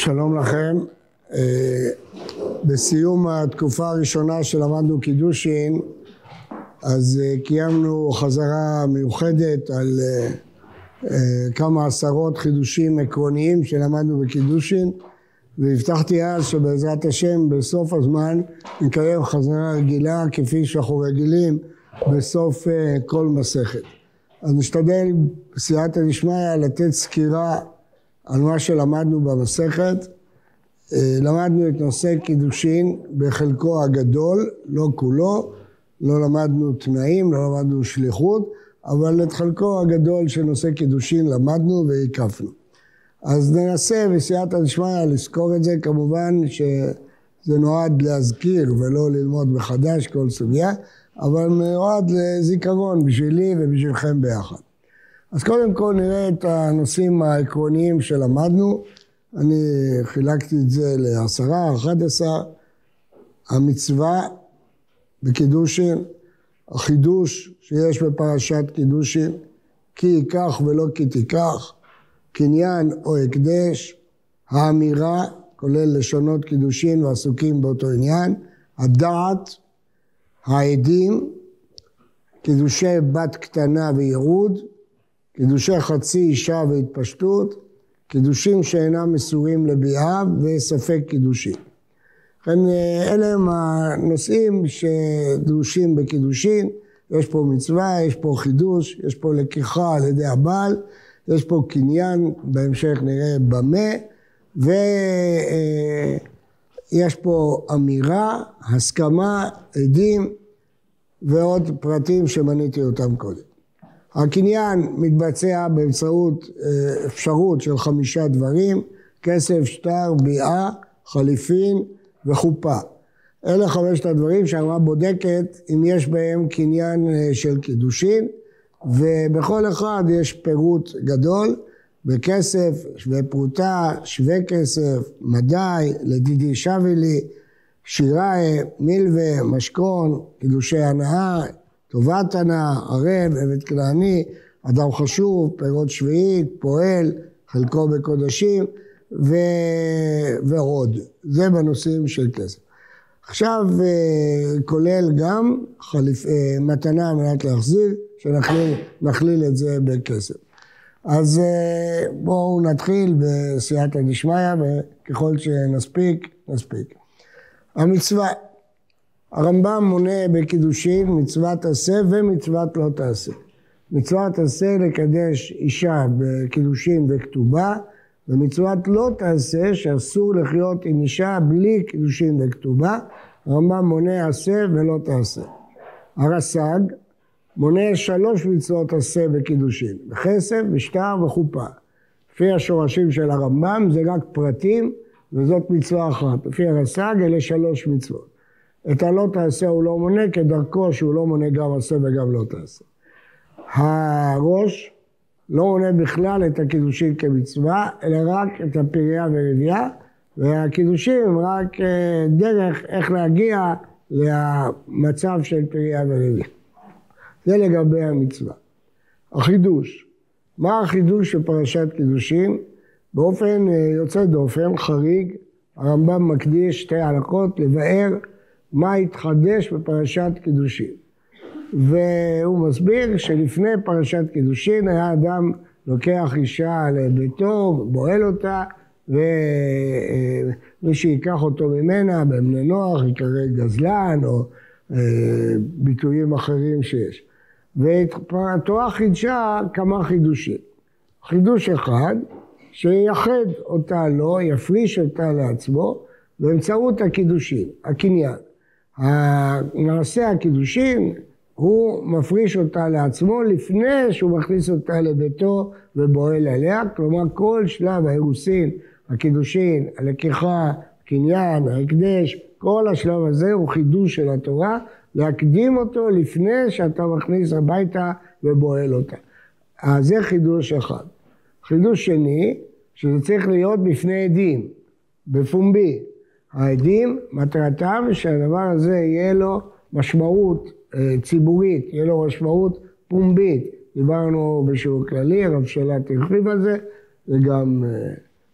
שלום לכם. בסיום התקופה הראשונה שלמדנו קידושין, אז קיימנו חזרה מיוחדת על כמה עשרות חידושים עקרוניים שלמדנו בקידושין, והבטחתי אז שבעזרת השם בסוף הזמן נקיים חזרה רגילה כפי שאנחנו רגילים בסוף כל מסכת. אז נשתדל בסייעתא דשמיא לתת סקירה על מה שלמדנו במסכת. למדנו את נושא קידושין בחלקו הגדול, לא כולו, לא למדנו תנאים, לא למדנו שליחות, אבל את חלקו הגדול של נושא קידושין למדנו והקפנו. אז ננסה בסייעתא דשמיא לזכור את זה, כמובן שזה נועד להזכיר ולא ללמוד מחדש כל סוגיה, אבל נועד לזיכרון בשבילי ובשבילכם ביחד. אז קודם כל נראה את הנושאים העקרוניים שלמדנו. אני חילקתי את זה ל10, 11. המצווה בקידושין, החידוש שיש בפרשת קידושין, כי ייקח ולא כי תיקח, קניין או הקדש, האמירה, כולל לשונות קידושין ועסוקים באותו עניין, הדעת, העדים, קידושי בת קטנה וירוד, קידושי חצי אישה והתפשטות, קידושים שאינם מסורים לביאה וספק קידושין. לכן אלה הם הנושאים שדרושים בקידושין. יש פה מצווה, יש פה חידוש, יש פה לקיחה על ידי הבעל, יש פה קניין, בהמשך נראה במה, ויש פה אמירה, הסכמה, עדים ועוד פרטים שמניתי אותם קודם. הקניין מתבצע באמצעות אפשרות של 5 דברים, כסף, שטר, ביאה, חליפין וחופה. אלה 5 הדברים שהגמרא בודקת אם יש בהם קניין של קידושין, ובכל אחד יש פירוט גדול, בכסף, שווה פרוטה, שווה כסף, מדי, לדידי שווילי, שיראי, מילווה, משכון, קידושי הנאה, טובת הנאה, ערב, עבד כנעני, אדם חשוב, פירות שביעית, פועל, חלקו בקודשים ועוד. זה בנושאים של כסף. עכשיו כולל גם מתנה על מנת להחזיר, שנכליל את זה בכסף. אז בואו נתחיל בסייעתא דשמיא, וככל שנספיק, נספיק. המצווה. הרמב"ם מונה בקידושין מצוות עשה ומצוות לא תעשה. מצוות עשה לקדש אישה בקידושין וכתובה, ומצוות לא תעשה שאסור לחיות עם אישה בלי קידושין וכתובה. הרמב"ם מונה עשה ולא תעשה. הרס"ג מונה 3 מצוות עשה בקידושין, בכסף, בשטר וחופה. לפי השורשים של הרמב"ם זה רק פרטים, וזאת מצווה אחת. לפי הרס"ג אלה 3 מצוות. את הלא תעשה הוא לא מונה, כדרכו שהוא לא מונה גם עשה וגם לא תעשה. הראש לא מונה בכלל את הקידושין כמצווה, אלא רק את הפריה ורבייה, והקידושין הם רק דרך איך להגיע למצב של פריה ורבייה. זה לגבי המצווה. החידוש. מה החידוש של פרשת קידושין? באופן יוצא דופן, חריג, הרמב"ם מקדיש 2 הלכות לבאר מה התחדש בפרשת קידושין. והוא מסביר שלפני פרשת קידושין היה אדם לוקח אישה לביתו, בועל אותה, ומי שיקח אותו ממנה במני נוח יקרא גזלן או ביטויים אחרים שיש. והתורה חידשה כמה חידושים. חידוש אחד שייחד אותה לו, יפריש אותה לעצמו באמצעות הקידושין, הקניין. מעשה הקידושין הוא מפריש אותה לעצמו לפני שהוא מכניס אותה לביתו ובועל עליה, כלומר כל שלב האירוסין, הקידושין, הלקיחה, הקניין, ההקדש, כל השלב הזה הוא חידוש של התורה, להקדים אותו לפני שאתה מכניס הביתה ובועל אותה. אז זה חידוש אחד. חידוש שני, שזה צריך להיות בפני עדים, בפומבי. העדים, מטרתם שהדבר הזה יהיה לו משמעות ציבורית, יהיה לו משמעות פומבית. דיברנו בשיעור כללי, הרב שאלה תרחיב על זה, וגם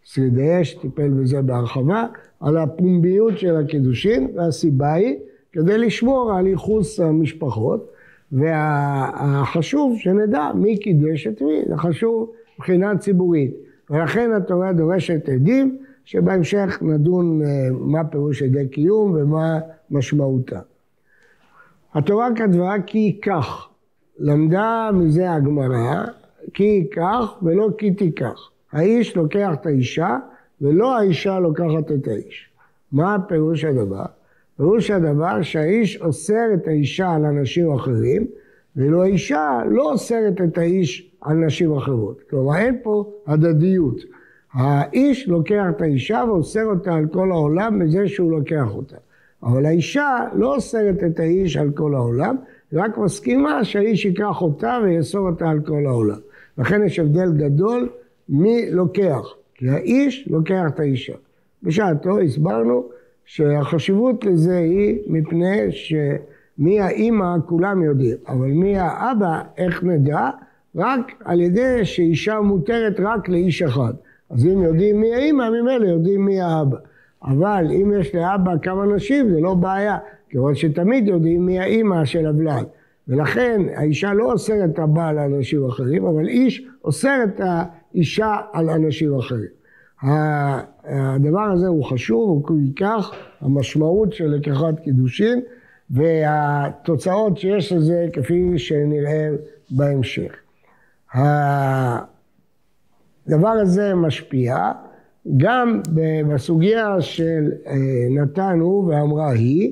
שרידי אש טיפל בזה בהרחבה, על הפומביות של הקידושין, והסיבה היא כדי לשמור על ייחוס המשפחות, והחשוב שנדע מי קידש את מי, זה חשוב מבחינה ציבורית. ולכן התורה דורשת עדים, שבהמשך נדון מה פירוש עדי קיום ומה משמעותה. התורה כתבה כי ייקח, למדה מזה הגמרא, כי ייקח ולא כי תיקח. האיש לוקח את האישה ולא האישה לוקחת את האיש. מה פירוש הדבר? פירוש הדבר שהאיש אוסר את האישה על אנשים אחרים, ולא האישה לא אוסרת את האיש על נשים אחרות. כלומר אין פה הדדיות. האיש לוקח את האישה ואוסר אותה על כל העולם בזה שהוא לוקח אותה. אבל האישה לא אוסרת את האיש על כל העולם, רק מסכימה שהאיש ייקח אותה ויאסור אותה על כל העולם. לכן יש הבדל גדול מי לוקח, כי האיש לוקח את האישה. בשעתו הסברנו שהחשיבות לזה היא מפני שמי האמא כולם יודעים, אבל מי האבא איך נדע? רק על ידי שאישה מותרת רק לאיש אחד. אז אם יודעים מי האמא, ממילא יודעים מי האבא. אבל אם יש לאבא כמה נשים זה לא בעיה, כיוון שתמיד יודעים מי האמא של הבלד. ולכן האישה לא אוסרת את הבעל על אנשים אחרים, אבל איש אוסר את האישה על אנשים אחרים. הדבר הזה הוא חשוב, הוא ייקח המשמעות של לקיחת קידושין, והתוצאות שיש לזה כפי שנראה בהמשך. הדבר הזה משפיע גם בסוגיה של נתנו ואמרה היא,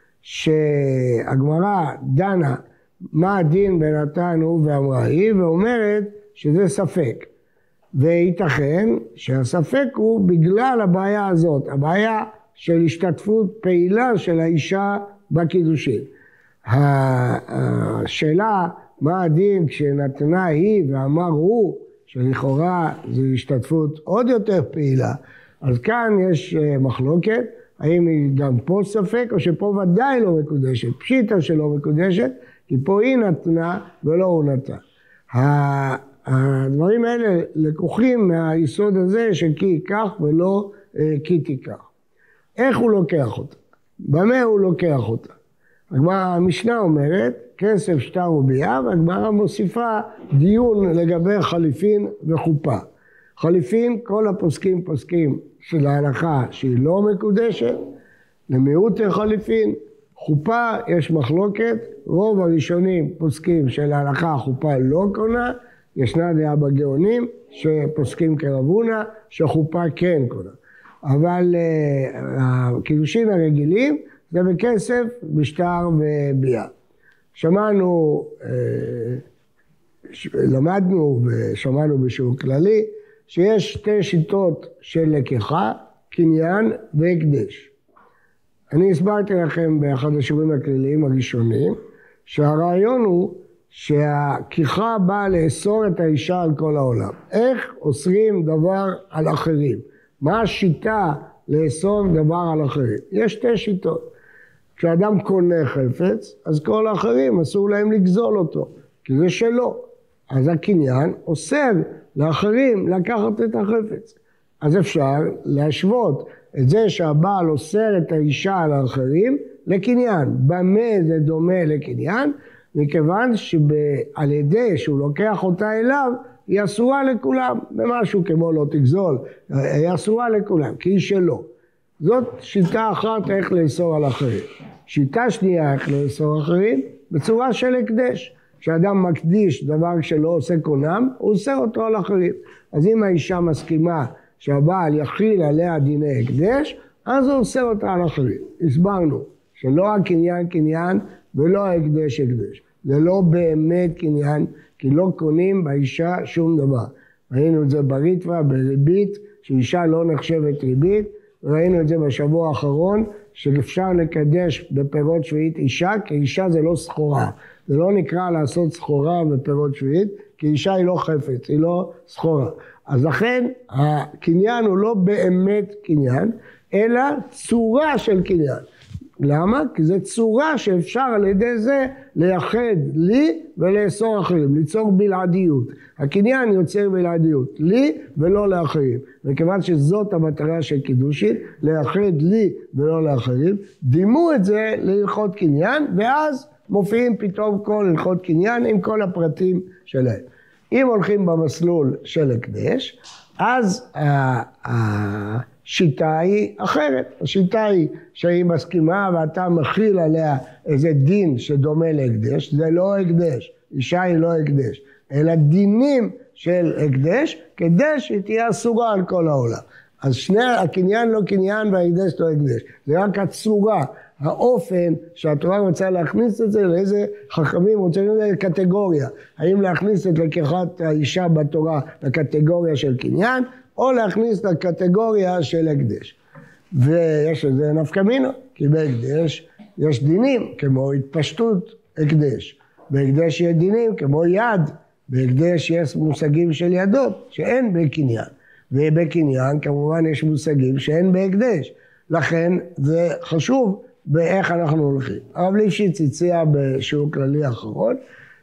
שהגמרא דנה מה הדין בנתנו ואמרה היא, ואומרת שזה ספק. וייתכן שהספק הוא בגלל הבעיה הזאת, הבעיה של השתתפות פעילה של האישה בקידושין. השאלה מה הדין כשנתנה היא ואמר הוא, שלכאורה זו השתתפות עוד יותר פעילה, אז כאן יש מחלוקת, האם היא גם פה ספק או שפה ודאי לא מקודשת, פשיטה שלא מקודשת, כי פה היא נתנה ולא הוא נתן. הדברים האלה לקוחים מהיסוד הזה של כי ייקח ולא כי תיקח. איך הוא לוקח אותה? במה הוא לוקח אותה? המשנה אומרת, כסף שטר וביאה, והגמרא מוסיפה דיון לגבי חליפין וחופה. חליפין, כל הפוסקים פוסקים של ההלכה שהיא לא מקודשת, למיעוט חליפין. חופה יש מחלוקת, רוב הראשונים פוסקים של ההלכה החופה לא קונה, ישנה דעה בגאונים שפוסקים כרבונה, שחופה כן קונה. אבל הקידושין הרגילים זה בכסף, בשטר וביאה. שמענו, למדנו ושמענו בשיעור כללי, שיש שתי שיטות של לקיחה, קניין והקדש. אני הסברתי לכם באחד השיעורים הכלליים הראשונים, שהרעיון הוא שהלקיחה באה לאסור את האישה על כל העולם. איך אוסרים דבר על אחרים? מה השיטה לאסור דבר על אחרים? יש שתי שיטות. כשאדם קונה חפץ, אז כל האחרים אסור להם לגזול אותו, כי זה שלו. אז הקניין אוסר לאחרים לקחת את החפץ. אז אפשר להשוות את זה שהבעל אוסר את האישה על האחרים לקניין. במה זה דומה לקניין? מכיוון שעל ידי שהוא לוקח אותה אליו, היא אסורה לכולם. במשהו כמו לא תגזול, היא אסורה לכולם, כי היא שלו. זאת שיטה אחת איך לאסור על אחרים. שיטה שנייה איך לאסור אחרים, בצורה של הקדש. כשאדם מקדיש דבר שלא עושה קונם, הוא אוסר אותו על אחרים. אז אם האישה מסכימה שהבעל יכיל עליה דיני הקדש, אז הוא אוסר אותה על אחרים. הסברנו שלא הקניין קניין ולא ההקדש הקדש. זה לא באמת קניין, כי לא קונים באישה שום דבר. ראינו את זה בריטווה, בריבית, שאישה לא נחשבת ריבית. ראינו את זה בשבוע האחרון, שאפשר לקדש בפירות שביעית אישה, כי אישה זה לא סחורה. זה לא נקרא לעשות סחורה בפירות שביעית, כי אישה היא לא חפץ, היא לא סחורה. אז לכן הקניין הוא לא באמת קניין, אלא צורה של קניין. למה? כי זו צורה שאפשר על ידי זה לייחד לי ולאסור אחרים, ליצור בלעדיות. הקניין יוצר בלעדיות, לי ולא לאחרים. וכיוון שזאת המטרה של קידושין, לייחד לי ולא לאחרים, דימו את זה להלכות קניין, ואז מופיעים פתאום כל הלכות קניין עם כל הפרטים שלהם. אם הולכים במסלול של הקדש, אז השיטה היא אחרת. השיטה היא שהיא מסכימה ואתה מכיל עליה איזה דין שדומה להקדש, זה לא הקדש, אישה היא לא הקדש, אלא דינים של הקדש, כדי שהיא תהיה אסורה על כל העולם. אז הקניין לא קניין וההקדש לא הקדש, זה רק הצורה. האופן שהתורה רוצה להכניס את זה, לאיזה חכמים רוצים לזה קטגוריה. האם להכניס את לקיחת האישה בתורה לקטגוריה של קניין, או להכניס לקטגוריה של הקדש. ויש לזה נפקא מינה, כי בהקדש יש דינים כמו התפשטות הקדש. בהקדש יש דינים כמו יד, בהקדש יש מושגים של ידות שאין בקניין. ובקניין כמובן יש מושגים שאין בהקדש. לכן זה חשוב באיך אנחנו הולכים. הרב ליפשיץ הציע בשיעור כללי האחרון,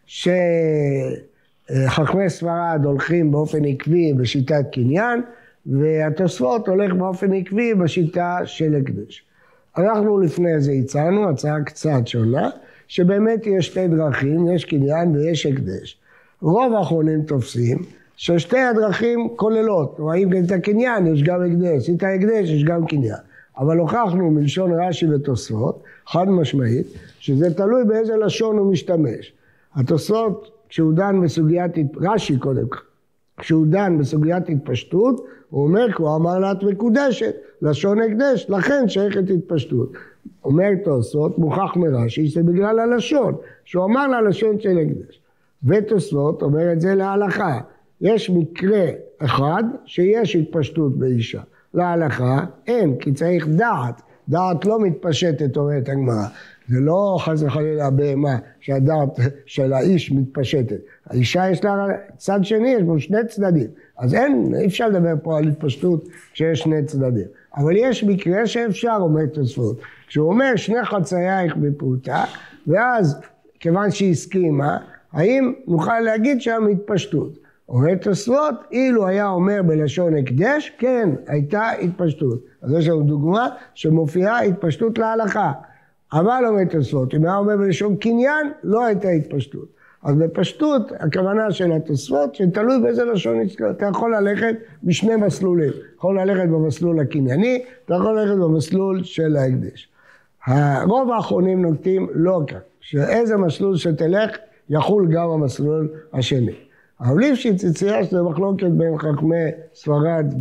שחכמי ספרד הולכים באופן עקבי בשיטת קניין, והתוספות הולך באופן עקבי בשיטה של הקדש. אנחנו לפני זה הצענו, הצעה קצת שונה, שבאמת יש שתי דרכים, יש קניין ויש הקדש. רוב האחרונים תופסים ששתי הדרכים כוללות, רואים את הקניין, יש גם הקדש, את ההקדש יש גם קניין. אבל הוכחנו מלשון רש"י ותוספות, חד משמעית, שזה תלוי באיזה לשון הוא משתמש. התוספות, כשהוא דן בסוגיית, רש"י קודם, כשהוא דן בסוגיית התפשטות, הוא אומר, הוא אמר לה את מקודשת, לשון הקדש, לכן שייכת התפשטות. אומר תוספות, מוכח מרש"י, זה בגלל הלשון, שהוא אמר לה לשון של הקדש. ותוספות אומר את זה להלכה. יש מקרה אחד שיש התפשטות באישה. להלכה אין, כי צריך דעת. דעת לא מתפשטת, אומרת הגמרא. זה לא חס וחלילה בהמה שהדעת של האיש מתפשטת. האישה יש לה צד שני, יש בו שני צדדים. אז אי אפשר לדבר פה על התפשטות כשיש שני צדדים. אבל יש מקרה שאפשר, אומר תוספות. כשהוא אומר שני חצאייך בפרוטה, ואז כיוון שהיא הסכימה, האם נוכל להגיד שם התפשטות? אומר תוספות, אילו היה אומר בלשון הקדש, כן, הייתה התפשטות. אז יש לנו דוגמה שמופיעה התפשטות להלכה. אבל אומר תוספות, אם היה אומר בלשון קניין, לא הייתה התפשטות. אז בפשטות, הכוונה של התוספות, שתלוי באיזה לשון אתה יכול ללכת בשני מסלולים. יכול ללכת במסלול הקנייני, אתה יכול ללכת במסלול של ההקדש. הרוב האחרונים נוקטים לא כך, שאיזה מסלול שתלך, יחול גם המסלול השני. אבל ליפשיץ הציע שזה מחלוקת בין חכמי ספרד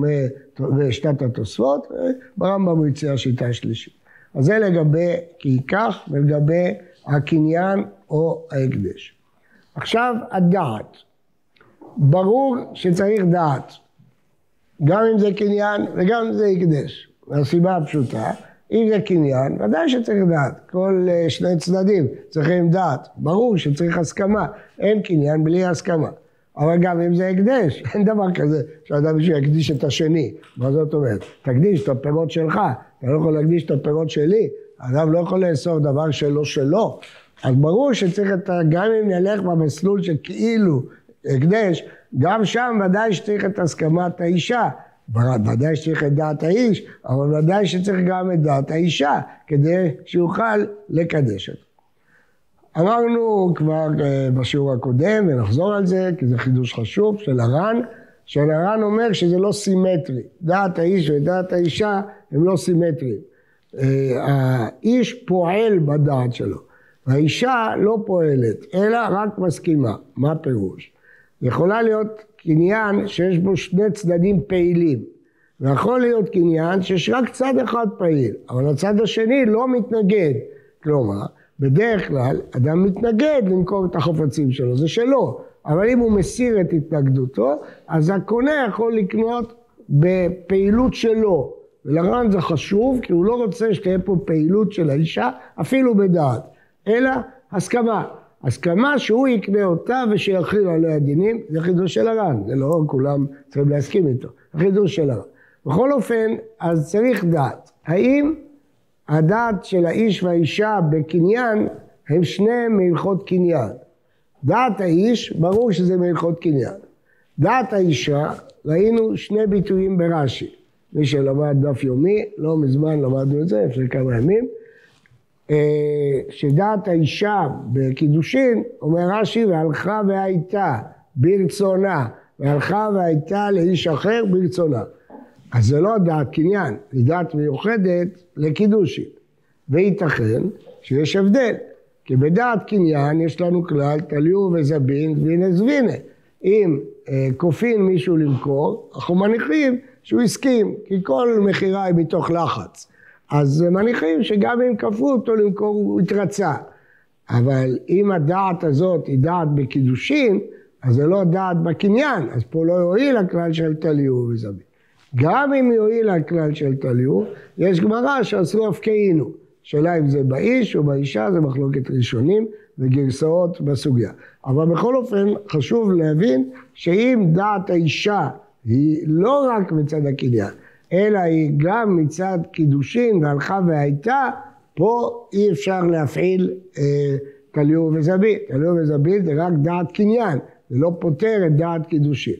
ושיטת התוספות, ברמב"ם הוא הציע שיטה שלישית. אז זה לגבי כי כך ולגבי הקניין או ההקדש. עכשיו הדעת. ברור שצריך דעת, גם אם זה קניין וגם אם זה הקדש. מהסיבה הפשוטה, אם זה קניין, ודאי שצריך דעת. כל שני צדדים צריכים דעת. ברור שצריך הסכמה. אין קניין בלי הסכמה. אבל גם אם זה הקדש, אין דבר כזה שאדם שיקדיש את השני. מה זאת אומרת? תקדיש את הפירות שלך. אתה לא יכול להקדיש את הפירות שלי. אדם לא יכול לאסור דבר שלו. אז ברור שצריך גם אם נלך במסלול שכאילו הקדש, גם שם ודאי שצריך את הסכמת האישה. ודאי שצריך את דעת האיש, אבל ודאי שצריך גם את דעת האישה, כדי שיוכל לקדש אותו. אמרנו כבר בשיעור הקודם, ונחזור על זה, כי זה חידוש חשוב של הר"ן, שהר"ן אומר שזה לא סימטרי. דעת האיש ודעת האישה הם לא סימטריים. האיש פועל בדעת שלו, והאישה לא פועלת, אלא רק מסכימה. מה פירוש? יכולה להיות קניין שיש בו שני צדדים פעילים, ויכול להיות קניין שיש רק צד אחד פעיל, אבל הצד השני לא מתנגד. כלומר, בדרך כלל אדם מתנגד למכור את החפצים שלו, זה שלו, אבל אם הוא מסיר את התנגדותו, אז הקונה יכול לקנות בפעילות שלו, ולר"ן זה חשוב, כי הוא לא רוצה שתהיה פה פעילות של האישה, אפילו בדעת, אלא הסכמה. הסכמה שהוא יקנה אותה ושיחיל עליה דינים, זה חידוש של הר"ן, זה לא כולם צריכים להסכים איתו, זה חידוש של הר"ן. בכל אופן, אז צריך דעת, האם הדעת של האיש והאישה בקניין הם שניהם מהלכות קניין. דעת האיש, ברור שזה מהלכות קניין. דעת האישה, ראינו שני ביטויים ברש"י. מי שלמד דף יומי, לא מזמן למדנו את זה, לפני כמה ימים. שדעת האישה בקידושין, אומר רש"י, והלכה והייתה ברצונה, והלכה והייתה לאיש אחר ברצונה. אז זה לא דעת קניין, זה דעת מיוחדת לקידושין. וייתכן שיש הבדל, כי בדעת קניין יש לנו כלל תליו וזבין והנה זבינה. אם כופין מישהו למכור, אנחנו מניחים שהוא הסכים, כי כל מחירה היא מתוך לחץ. אז מניחים שגם אם כפו אותו למכור הוא התרצה. אבל אם הדעת הזאת היא דעת בקידושין, אז זה לא דעת בקניין, אז פה לא יועיל הכלל של תליו וזבין. גם אם יועיל הכלל של תליו, יש גמרא שעשו הפקעינו. שאלה אם זה באיש או באישה, זה מחלוקת ראשונים וגרסאות בסוגיה. אבל בכל אופן חשוב להבין שאם דעת האישה היא לא רק מצד הקניין, אלא היא גם מצד קידושין והלכה והייתה, פה אי אפשר להפעיל תליו וזבין. תליו וזבין זה רק דעת קניין, זה לא פותר את דעת קידושין.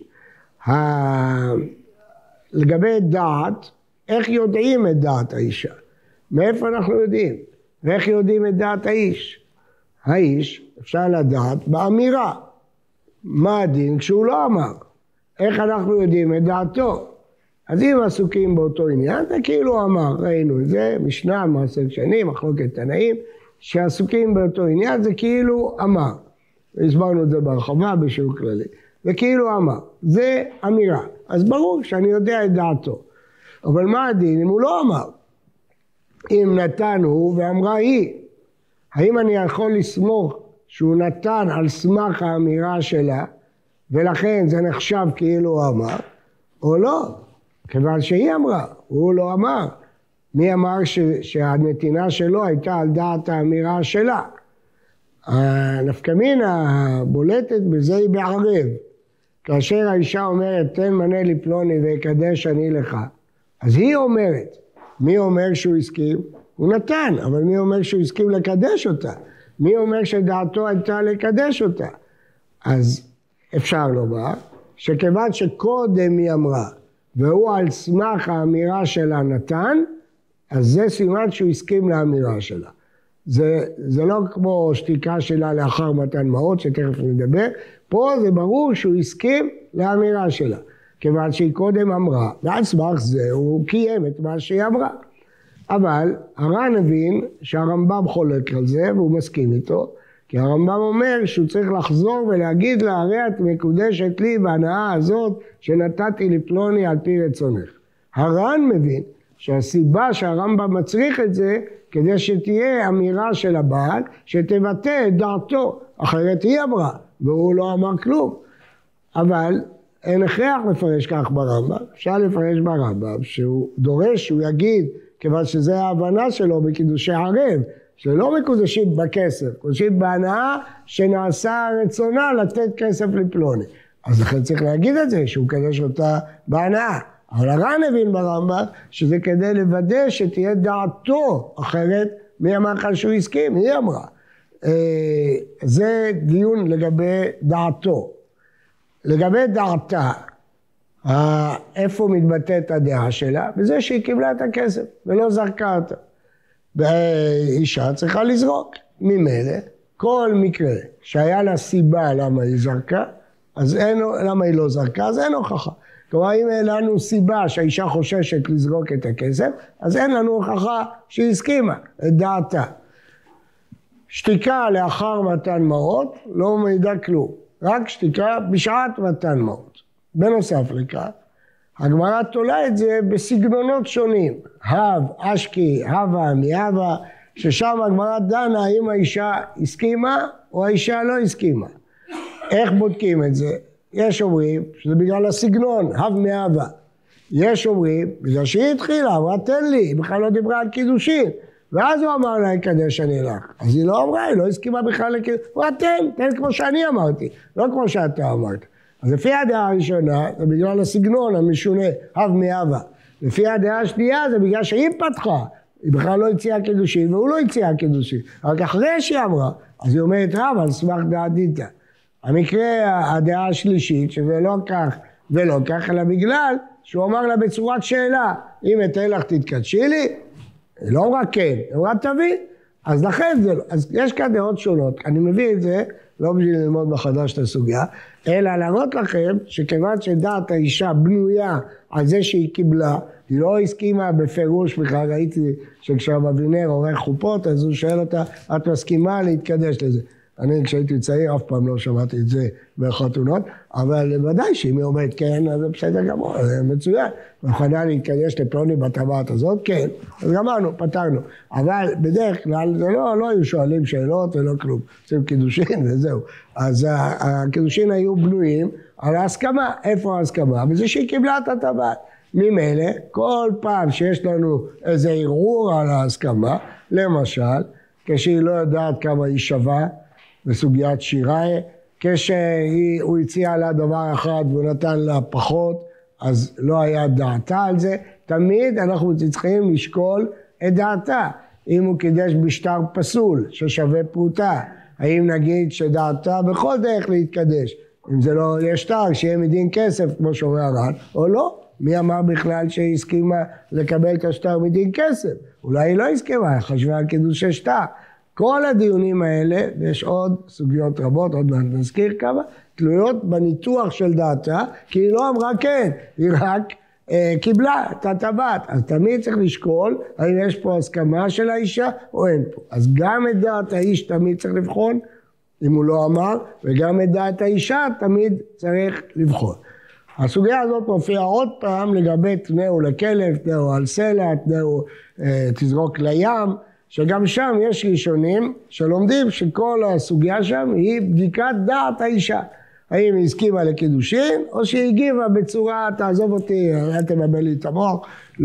לגבי דעת, איך יודעים את דעת האישה? מאיפה אנחנו יודעים? ואיך יודעים את דעת האיש? האיש אפשר לדעת באמירה. מה הדין כשהוא לא אמר? איך אנחנו יודעים את דעתו? אז אם עסוקים באותו עניין, זה כאילו אמר, ראינו את זה, משנה, מעשר שני, מחלוקת תנאים, שעסוקים באותו עניין, זה כאילו אמר. הסברנו את זה בהרחבה בשיעור כללי. זה כאילו אמר, זה אמירה. אז ברור שאני יודע את דעתו. אבל מה הדין אם הוא לא אמר? אם נתן הוא ואמרה היא, האם אני יכול לסמוך שהוא נתן על סמך האמירה שלה, ולכן זה נחשב כאילו אמר, או לא? כיוון שהיא אמרה, הוא לא אמר. מי אמר שהנתינה שלו הייתה על דעת האמירה שלה? הנפקמינה הבולטת בזה היא בערב. כאשר האישה אומרת, תן מנה לי פלוני ויקדש אני לך, אז היא אומרת, מי אומר שהוא הסכים? הוא נתן, אבל מי אומר שהוא הסכים לקדש אותה? מי אומר שדעתו הייתה לקדש אותה? אז אפשר לומר שכיוון שקודם היא אמרה, והוא על סמך האמירה שלה נתן, אז זה סימן שהוא הסכים לאמירה שלה. זה לא כמו שתיקה שלה לאחר מתן מעות, שתכף נדבר, פה זה ברור שהוא הסכים לאמירה שלה. כיוון שהיא קודם אמרה, ועל סמך זה הוא קיים את מה שהיא אמרה. אבל הר"ן הבין שהרמב"ם חולק על זה והוא מסכים איתו, כי הרמב"ם אומר שהוא צריך לחזור ולהגיד לה, הרי את מקודשת לי בהנאה הזאת שנתתי לפלוני על פי רצונך. הר"ן מבין שהסיבה שהרמב"ם מצריך את זה, כדי שתהיה אמירה של הבעל שתבטא את דעתו, אחרת היא אמרה והוא לא אמר כלום. אבל אין הכרח לפרש כך ברמב"ם, אפשר לפרש ברמב"ם שהוא דורש שהוא יגיד, כיוון שזה ההבנה שלו בקידושי ערב, שלא מקודשים בכסף, מקודשים בהנאה שנעשה רצונה לתת כסף לפלוני. אז לכן צריך להגיד את זה, שהוא קדש אותה בהנאה. אבל הר"ן הבין ברמב"ם שזה כדי לוודא שתהיה דעתו, אחרת מי אמר לך שהוא הסכים? היא אמרה. זה דיון לגבי דעתו. לגבי דעתה, איפה מתבטאת הדעה שלה? בזה שהיא קיבלה את הכסף ולא זרקה אותה. ואישה צריכה לזרוק. ממילא, כל מקרה שהיה לה סיבה למה היא זרקה, אז למה היא לא זרקה, אז אין הוכחה. כלומר, אם אין לנו סיבה שהאישה חוששת לזרוק את הכסף, אז אין לנו הוכחה שהיא הסכימה את דעתה. שתיקה לאחר מתן מעות לא מעידה כלום, רק שתיקה בשעת מתן מעות. בנוסף לכך, הגמרא תולה את זה בסגנונות שונים, הב, אשקי, הווה, מיהווה, ששם הגמרא דנה האם האישה הסכימה או האישה לא הסכימה. איך בודקים את זה? יש אומרים שזה בגלל הסגנון, הב מהווה. יש אומרים, בגלל שהיא התחילה, אמרה תן לי, היא בכלל לא דיברה על קידושין. ואז הוא אמר לה, קדש אני לך. אז היא לא אמרה, היא לא הסכימה בכלל לקידושין. הוא אמרה תן כמו שאני אמרתי, לא כמו שאתה אמרת. אז לפי הדעה הראשונה, זה בגלל הסגנון המשונה, הב מהווה. לפי הדעה השנייה, זה בגלל שהיא פתחה. היא בכלל לא הציעה קידושין והוא לא הציע קידושין. רק אחרי שהיא אמרה, אז היא אומרת רב על סמך דעת דיתא. המקרה, הדעה השלישית, שזה לא כך ולא כך, אלא בגלל שהוא אמר לה בצורת שאלה, אם אתן לך תתקדשי לי, היא לא אמרה כן, היא אמרה תביא, אז לכן זה לא. אז יש כאן דעות שונות, אני מביא את זה, לא בשביל ללמוד מחדש את הסוגיה, אלא להראות לכם שכיוון שדעת האישה בנויה על זה שהיא קיבלה, היא לא הסכימה בפירוש בכלל, ראיתי שכשרב אבינר עורך חופות, אז הוא שואל אותה, את מסכימה להתקדש לזה? אני כשהייתי צעיר אף פעם לא שמעתי את זה בחתונות, אבל ודאי שאם היא אומרת כן, אז זה בסדר גמור, זה מצוין. מוכנה להתקדש לפלוני בטבעת הזאת, כן, אז גמרנו, פתרנו. אבל בדרך כלל זה לא היו שואלים שאלות ולא כלום, עושים קידושין וזהו. אז הקידושין היו בנויים על ההסכמה, איפה ההסכמה? וזה שהיא קיבלה את הטבעת. ממילא, כל פעם שיש לנו איזה ערעור על ההסכמה, למשל, כשהיא לא יודעת כמה היא שווה, בסוגיית שיראי, כשהוא הציע לה דבר אחד והוא נתן לה פחות, אז לא היה דעתה על זה. תמיד אנחנו צריכים לשקול את דעתה. אם הוא קידש בשטר פסול ששווה פרוטה, האם נגיד שדעתה בכל דרך להתקדש, אם זה לא יהיה שטר, שיהיה מדין כסף כמו שאומר הר"ן, או לא. מי אמר בכלל שהיא הסכימה לקבל את השטר מדין כסף? אולי היא לא הסכימה, חשבה על קידושי שטר. כל הדיונים האלה, ויש עוד סוגיות רבות, עוד מעט נזכיר כמה, תלויות בניתוח של דעתה, כי היא לא אמרה כן, היא רק קיבלה את הטבעת. אז תמיד צריך לשקול האם יש פה הסכמה של האישה או אין פה. אז גם את דעת האיש תמיד צריך לבחון, אם הוא לא אמר, וגם את דעת האישה תמיד צריך לבחון. הסוגיה הזאת מופיעה עוד פעם לגבי תנאו לכלב, תנאו על סלע, תנאו תזרוק לים, שגם שם יש ראשונים שלומדים שכל הסוגיה שם היא בדיקת דעת האישה. האם היא הסכימה לקידושין, או שהיא הגיבה בצורה, תעזוב אותי, אל תבלבל לי את המוח,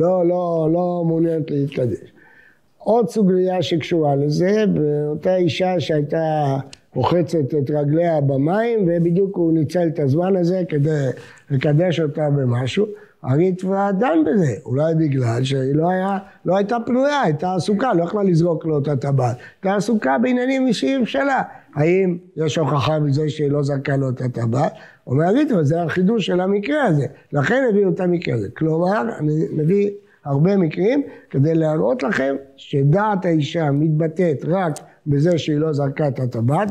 לא מעוניינת להתקדש. עוד סוגיה שקשורה לזה, באותה אישה שהייתה רוחצת את רגליה במים, ובדיוק הוא ניצל את הזמן הזה כדי לקדש אותה במשהו, הריטב"א דן בזה, אולי בגלל שהיא לא הייתה פנויה, הייתה עסוקה, לא יכלה לזרוק לו את הטבעת, הייתה עסוקה בעניינים אישיים שלה. האם יש הוכחה מזה שהיא לא זרקה לו את הטבעת? אומר הריטב"א, זה החידוש של המקרה הזה, לכן הביאו את המקרה הזה. כלומר, אני מביא הרבה מקרים כדי להראות לכם שדעת האישה מתבטאת רק בזה שהיא לא זרקה את הטבעת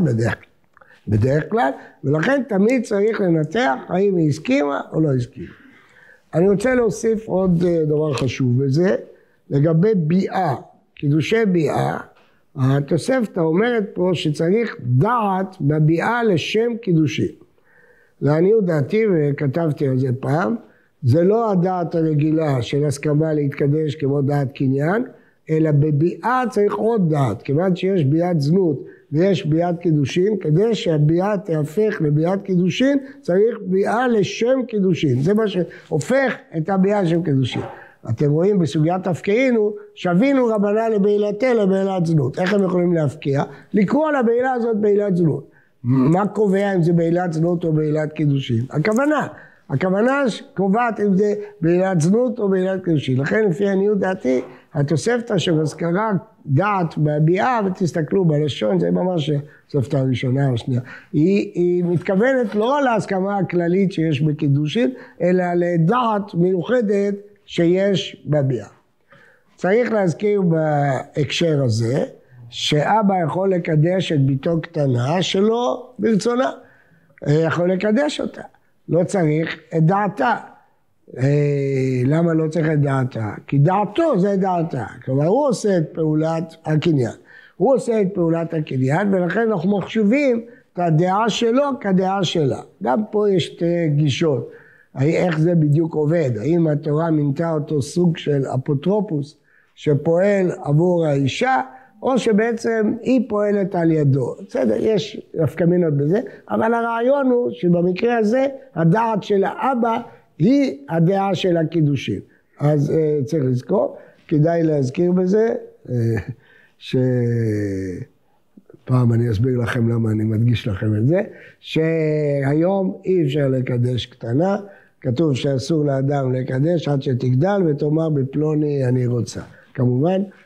בדרך כלל, ולכן תמיד צריך לנתח האם היא הסכימה או לא הסכימה. אני רוצה להוסיף עוד דבר חשוב בזה, לגבי ביאה, קידושי ביאה, התוספתא אומרת פה שצריך דעת בביאה לשם קידושין. לעניות דעתי, וכתבתי על זה פעם, זה לא הדעת הרגילה של הסכמה להתקדש כמו דעת קניין, אלא בביאה צריך עוד דעת, כיוון שיש ביאת זנות ויש ביאת קידושין, כדי שהביאה תהפך לביאת קידושין, צריך ביאה לשם קידושין. זה מה שהופך את הביאה לשם קידושין. אתם רואים בסוגיית תפקיעינו, שווינו רבנה לבעילתה לבעילת זנות. איך הם יכולים להפקיע? לקרוא לבעילה הזאת בעילת זנות. מה קובע אם זה בעילת זנות או בעילת קידושין? הכוונה קובעת אם זה בעילת זנות או בעילת קידושין. לכן לפי עניות דעתי, התוספתא שמזכרה דעת בביאה, ותסתכלו בלשון, זה ממש התוספתא הראשונה או השנייה, היא מתכוונת לא להסכמה הכללית שיש בקידושין, אלא לדעת מיוחדת שיש בביאה. צריך להזכיר בהקשר הזה, שאבא יכול לקדש את ביתו קטנה שלו ברצונה, יכול לקדש אותה, לא צריך את דעתה. למה לא צריך את דעתה? כי דעתו זה דעתה, כלומר הוא עושה את פעולת הקניין, הוא עושה את פעולת הקניין, ולכן אנחנו מחשיבים את הדעה שלו כדעה שלה. גם פה יש שתי גישות, איך זה בדיוק עובד, האם התורה מינתה אותו סוג של אפוטרופוס שפועל עבור האישה, או שבעצם היא פועלת על ידו. בסדר, יש נפקמינות בזה, אבל הרעיון הוא שבמקרה הזה הדעת של האבא היא הדעה של הקידושין. אז צריך לזכור, כדאי להזכיר בזה, שפעם אני אסביר לכם למה אני מדגיש לכם את זה, שהיום אי אפשר לקדש קטנה, כתוב שאסור לאדם לקדש עד שתגדל ותאמר בפלוני אני רוצה. כמובן,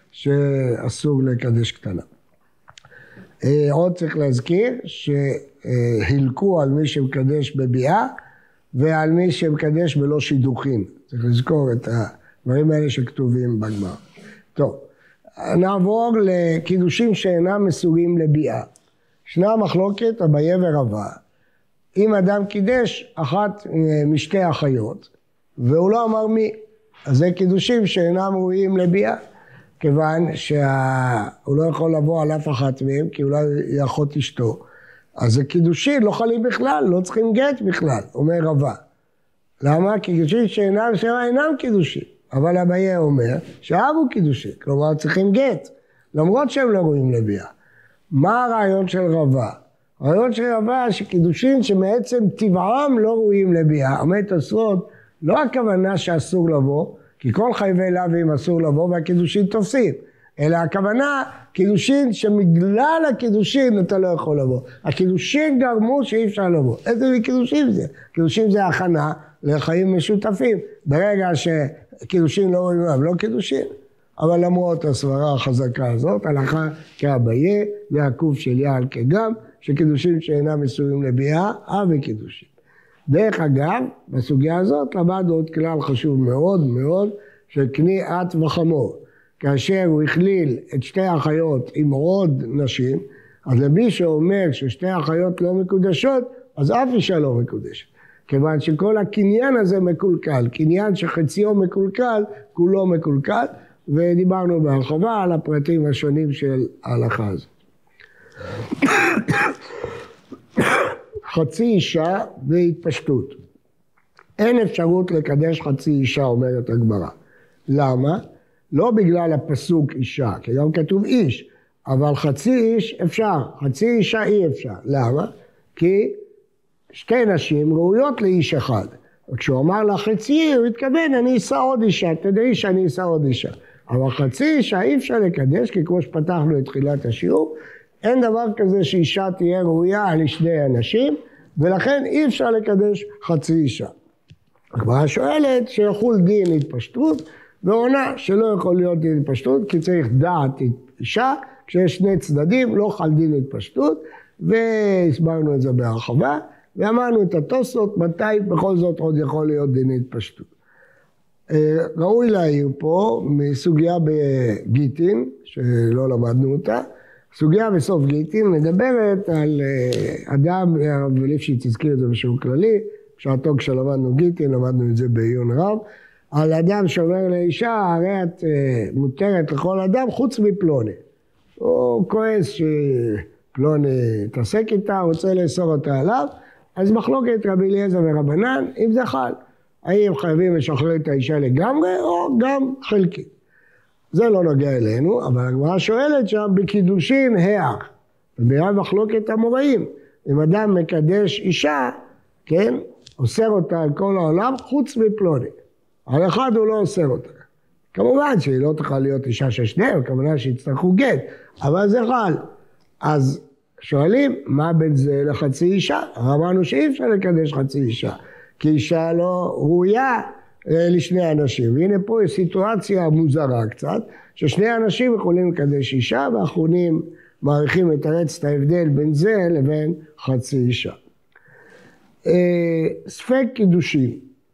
שאסור לקדש קטנה. עוד צריך להזכיר שהילקו על מי שמקדש בביאה ועל מי שמקדש בלא שידוכים. צריך לזכור את הדברים האלה שכתובים בגמרא. טוב, נעבור לקידושים שאינם מסוגים לביאה. ישנה מחלוקת אביי ורבא. אם אדם קידש אחת משתי אחיות והוא לא אמר מי, אז זה קידושים שאינם ראויים לביאה. כיוון שהוא לא יכול לבוא על אף אחת מהם, כי אולי היא אחות אשתו. אז זה קידושין, לא חלים בכלל, לא צריכים גט בכלל, אומר רבא. למה? כי קידושין שאינם קידושין. אבל אביי אומר שאהבו קידושין, כלומר צריכים גט, למרות שהם לא ראויים לביאה. מה הרעיון של רבא? הרעיון של רבא שקידושין שמעצם טבעם לא ראויים לביאה. אומר תוספות, לא הכוונה שאסור לבוא, כי כל חייבי לאווים אסור לבוא והקידושין תופסים, אלא הכוונה קידושין שמגלל הקידושין אתה לא יכול לבוא. הקידושין גרמו שאי אפשר לבוא. איזה קידושין זה? קידושין זה הכנה לחיים משותפים. ברגע שקידושין לא רואים לב, לא קידושין. אבל למרות הסברה החזקה הזאת, הלכה כאביי והקוף של יעל כגם, שקידושין שאינם מסורים לביאה, וקידושין. דרך אגב, בסוגיה הזאת למדנו עוד כלל חשוב מאוד מאוד של קני את וחמור. כאשר הוא הכליל את שתי האחיות עם עוד נשים, אז למי שאומר ששתי האחיות לא מקודשות, אז אף אישה לא מקודשת. כיוון שכל הקניין הזה מקולקל, קניין שחציו מקולקל, כולו מקולקל, ודיברנו בהרחבה על הפרטים השונים של ההלכה הזאת. חצי אישה והתפשטות. אין אפשרות לקדש חצי אישה, אומרת הגמרא. למה? לא בגלל הפסוק אישה, כי גם כתוב איש, אבל חצי איש אפשר, חצי אישה אי אפשר. למה? כי שתי נשים ראויות לאיש אחד. וכשהוא אמר לה חצי, הוא התכוון, אני אשא עוד אישה, תדעי שאני אשא עוד אישה. אבל חצי אישה אי אפשר לקדש, כי כמו שפתחנו את תחילת השיעור, אין דבר כזה שאישה תהיה ראויה לשני אנשים, ולכן אי אפשר לקדש חצי אישה. הגמרא שואלת שיחול דין התפשטות, ועונה שלא יכול להיות דין התפשטות, כי צריך דעת אישה, כשיש שני צדדים לא חל דין התפשטות, והסברנו את זה בהרחבה, ואמרנו את התוספות, מתי בכל זאת עוד יכול להיות דין התפשטות. ראוי להעיר פה מסוגיה בגיטין, שלא למדנו אותה, סוגיה בסוף גיטין מדברת על אדם, וליפשיץ הזכיר את זה בשיעור כללי, בשעתו כשלמדנו גיטין, למדנו את זה בעיון רב, על אדם שאומר לאישה, הרי את מותרת לכל אדם חוץ מפלוני. הוא כועס שפלוני תעסק איתה, רוצה לאסור אותה עליו, אז מחלוקת רבי אליעזר ורבנן, אם זה חל. האם חייבים לשחרר את האישה לגמרי או גם חלקי. זה לא נוגע אלינו, אבל הגמרא שואלת שם בקידושין היח. וביחד מחלוקת המוראים. אם אדם מקדש אישה, כן, אוסר אותה על כל העולם חוץ מפלוני. על אחד הוא לא אוסר אותה. כמובן שהיא לא תוכל להיות אישה של שניהם, כמובן שיצטרכו גט, אבל זה חל. אז שואלים, מה בין זה לחצי אישה? אמרנו שאי אפשר לקדש חצי אישה, כי אישה לא ראויה לשני אנשים. והנה פה יש סיטואציה מוזרה קצת, ששני אנשים יכולים לקדש אישה, והאחרונים מעריכים לתרץ את ההבדל בין זה לבין חצי אישה. ספק קידושים.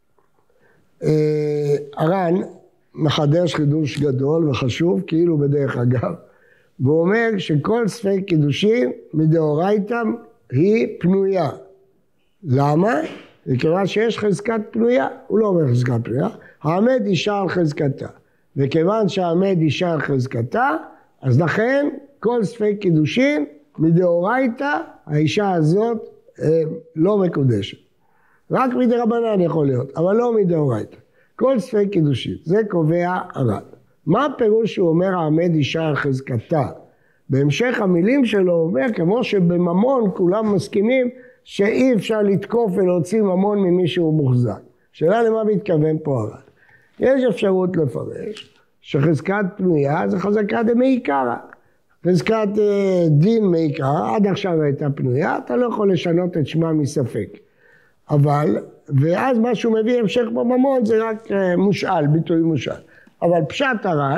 הר"ן מחדש חידוש גדול וחשוב, כאילו בדרך אגב, והוא אומר שכל ספק קידושים מדאורייתא היא פנויה. למה? מכיוון שיש חזקת פנויה, הוא לא אומר חזקת פנויה, העמד אישה על חזקתה. וכיוון שהעמד אישה על חזקתה, אז לכן כל ספק קידושים מדאורייתא, האישה הזאת לא מקודשת. רק מדרבנן יכול להיות, אבל לא מדאורייתא. כל ספק קידושים, זה קובע הר"ן. מה הפירוש שהוא אומר העמד אישה על חזקתה? בהמשך המילים שלו הוא אומר, כמו שבממון כולם מסכימים שאי אפשר לתקוף ולהוציא ממון ממי שהוא מוחזק. שאלה למה מתכוון פה הר"ן? יש אפשרות לפרש שחזקת פנויה זה חזקה דמעיקרא. חזקת דין מעיקרא, עד עכשיו הייתה פנויה, אתה לא יכול לשנות את שמה מספק. אבל, ואז מה שהוא מביא המשך בממון זה רק מושאל, ביטוי מושאל. אבל פשט הר"ן,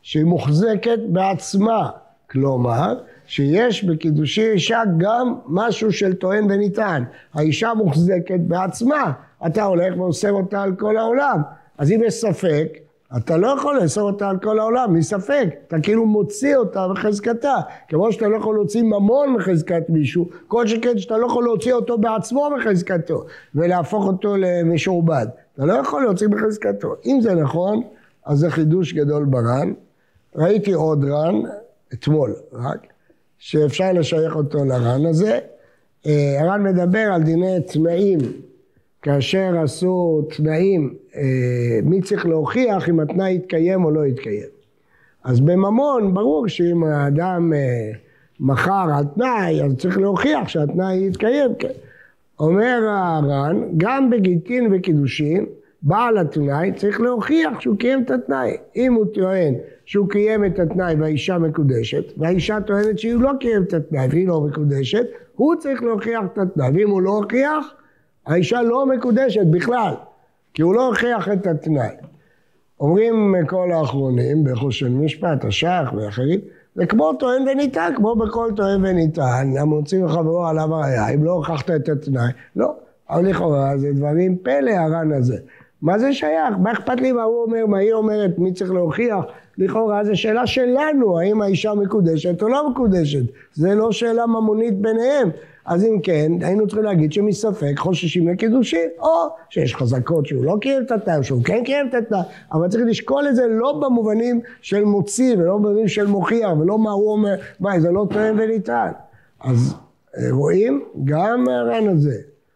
שהיא מוחזקת בעצמה, כלומר שיש בקידושין אישה גם משהו של טוען וניתן, האישה מוחזקת בעצמה, אתה הולך ואוסר אותה על כל העולם, אז אם יש ספק, אתה לא יכול לאסור אותה על כל העולם, מספק, אתה כאילו מוציא אותה מחזקתה, כמו שאתה לא יכול להוציא ממון מחזקת מישהו, כל שכן שאתה לא יכול להוציא אותו בעצמו מחזקתו, ולהפוך אותו למשועבד, אתה לא יכול להוציא מחזקתו, אם זה נכון, אז זה חידוש גדול בר"ן, ראיתי עוד ר"ן, אתמול רק, שאפשר לשייך אותו לר"ן הזה, הר"ן מדבר על דיני תנאים, כאשר עשו תנאים, מי צריך להוכיח אם התנאי יתקיים או לא יתקיים. אז בממון ברור שאם האדם מכר על תנאי, אז צריך להוכיח שהתנאי יתקיים. אומר הר"ן, גם בגיטין וקידושין, בעל התנאי צריך להוכיח שהוא קיים את התנאי. אם הוא טוען שהוא קיים את התנאי והאישה מקודשת, והאישה טוענת שהיא לא קיים את התנאי והיא לא מקודשת, הוא צריך להוכיח את התנאי, ואם הוא לא הוכיח, האישה לא מקודשת בכלל, כי הוא לא הוכיח את התנאי. אומרים כל האחרונים, בחושן משפט, השח ואחרים, זה כמו טוען וניתן, כמו בכל טוען וניתן, המוצאים לחברו עליו הראיה, אם לא הוכחת את התנאי, לא, אבל לכאורה זה דברים פלא הר"ן הזה. מה זה שייך? מה אכפת לי מה הוא אומר, מה היא אומרת, מי צריך להוכיח? לכאורה זו שאלה שלנו, האם האישה מקודשת או לא מקודשת, זה לא שאלה ממונית ביניהם. אז אם כן, היינו צריכים להגיד שמספק חוששים לקידושין, או שיש חזקות שהוא לא קיים את התנאי, או שהוא כן קיים את התנאי, אבל צריך לשקול את זה לא במובנים של מוציא, ולא במובנים של מוכיח, ולא מה הוא אומר, מה, זה לא טוען וניתן. אז רואים גם הר"ן הזה.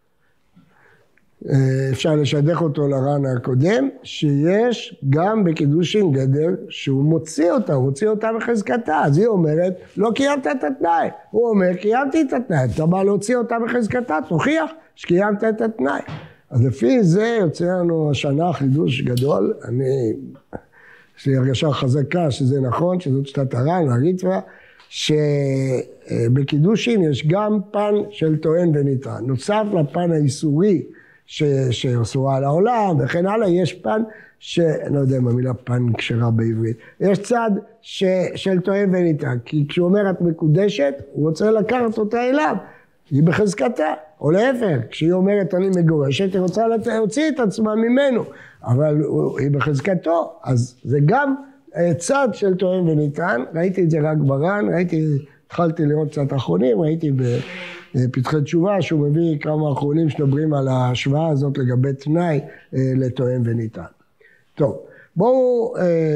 אפשר לשדך אותו לר"ן הקודם, שיש גם בקידושין גדר שהוא מוציא אותה, הוא מוציא אותה בחזקתה, אז היא אומרת, לא קיימת את התנאי, הוא אומר, קיימתי את התנאי, אתה בא להוציא אותה בחזקתה, תוכיח שקיימת את התנאי. אז לפי זה יוצא לנו השנה חידוש גדול, יש לי הרגשה חזקה שזה נכון, שזאת שיטת הר"ן, הריטב"א, שבקידושין יש גם פן של טוען וניתן, נוסף לפן האיסורי, שאסורה על העולם וכן הלאה, יש פן אני לא יודע אם המילה פן כשרה בעברית, יש צד של טוען וניתן, כי כשהוא אומר את מקודשת, הוא רוצה לקחת אותה אליו, היא בחזקתה, או להפך, כשהיא אומרת אני מגורשת, היא רוצה להוציא את עצמה ממנו, אבל היא בחזקתו, אז זה גם צד של טוען וניתן, ראיתי את זה רק בר"ן, התחלתי לראות קצת אחרונים, ראיתי בפתחי תשובה שהוא מביא כמה אחרונים שמדברים על ההשוואה הזאת לגבי תנאי לטוען וניתן. טוב, בואו,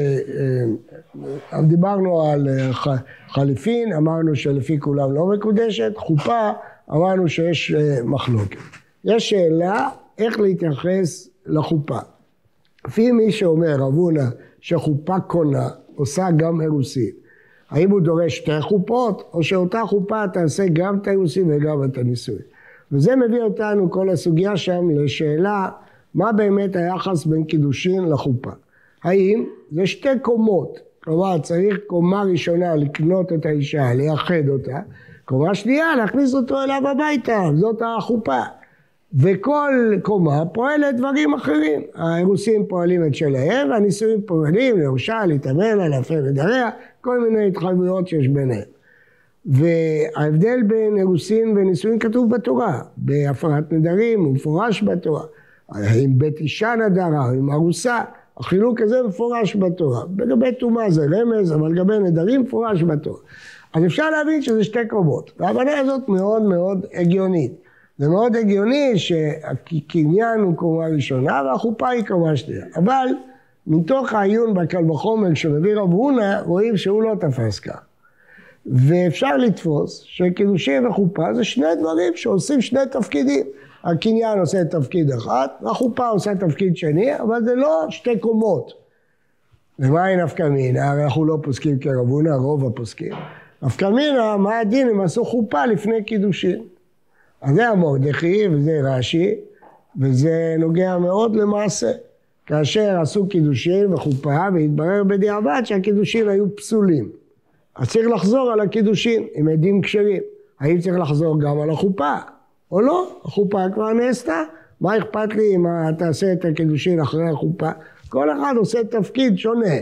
דיברנו על חליפין, אמרנו שלפי כולם לא מקודשת, חופה, אמרנו שיש מחלוקת. יש שאלה איך להתייחס לחופה. לפי מי שאומר רב הונא שחופה קונה, עושה גם אירוסין. האם הוא דורש שתי חופות, או שאותה חופה תעשה גם את האירוסין וגם את הנישואין. וזה מביא אותנו כל הסוגיה שם לשאלה, מה באמת היחס בין קידושין לחופה. האם זה שתי קומות, כלומר צריך קומה ראשונה לקנות את האישה, לייחד אותה, קומה שנייה להכניס אותו אליו הביתה, זאת החופה. וכל קומה פועלת דברים אחרים. האירוסין פועלים את שלהם, והנישואים פועלים לירושה, להתאמן, להפר נדריה, כל מיני התחייבויות שיש ביניהם. וההבדל בין אירוסין ונישואים כתוב בתורה, בהפרת נדרים הוא מפורש בתורה. עם בית אישה נדרה, עם ארוסה, החילוק הזה מפורש בתורה. לגבי טומאה זה רמז, אבל לגבי נדרים מפורש בתורה. אז אפשר להבין שזה שתי קומות. וההבנה הזאת מאוד מאוד הגיונית. זה מאוד הגיוני שהקניין הוא קומה ראשונה והחופה היא קומה שנייה. אבל מתוך העיון בקל וחומר שמביא רב הונא רואים שהוא לא תפס כך. ואפשר לתפוס שקידושין וחופה זה שני דברים שעושים שני תפקידים. הקניין עושה תפקיד אחד והחופה עושה תפקיד שני, אבל זה לא שתי קומות. ומה היא נפקא מינה? הרי אנחנו לא פוסקים כרב הונא, רוב הפוסקים. נפקא מינה, מה הדין? הם עשו חופה לפני קידושין. אז זה המרדכי וזה רש"י, וזה נוגע מאוד למעשה. כאשר עשו קידושין וחופה, והתברר בדיעבד שהקידושין היו פסולים. אז צריך לחזור על הקידושין עם עדים כשרים. האם צריך לחזור גם על החופה? או לא? החופה כבר נעשתה. מה אכפת לי אם תעשה את הקידושין אחרי החופה? כל אחד עושה תפקיד שונה.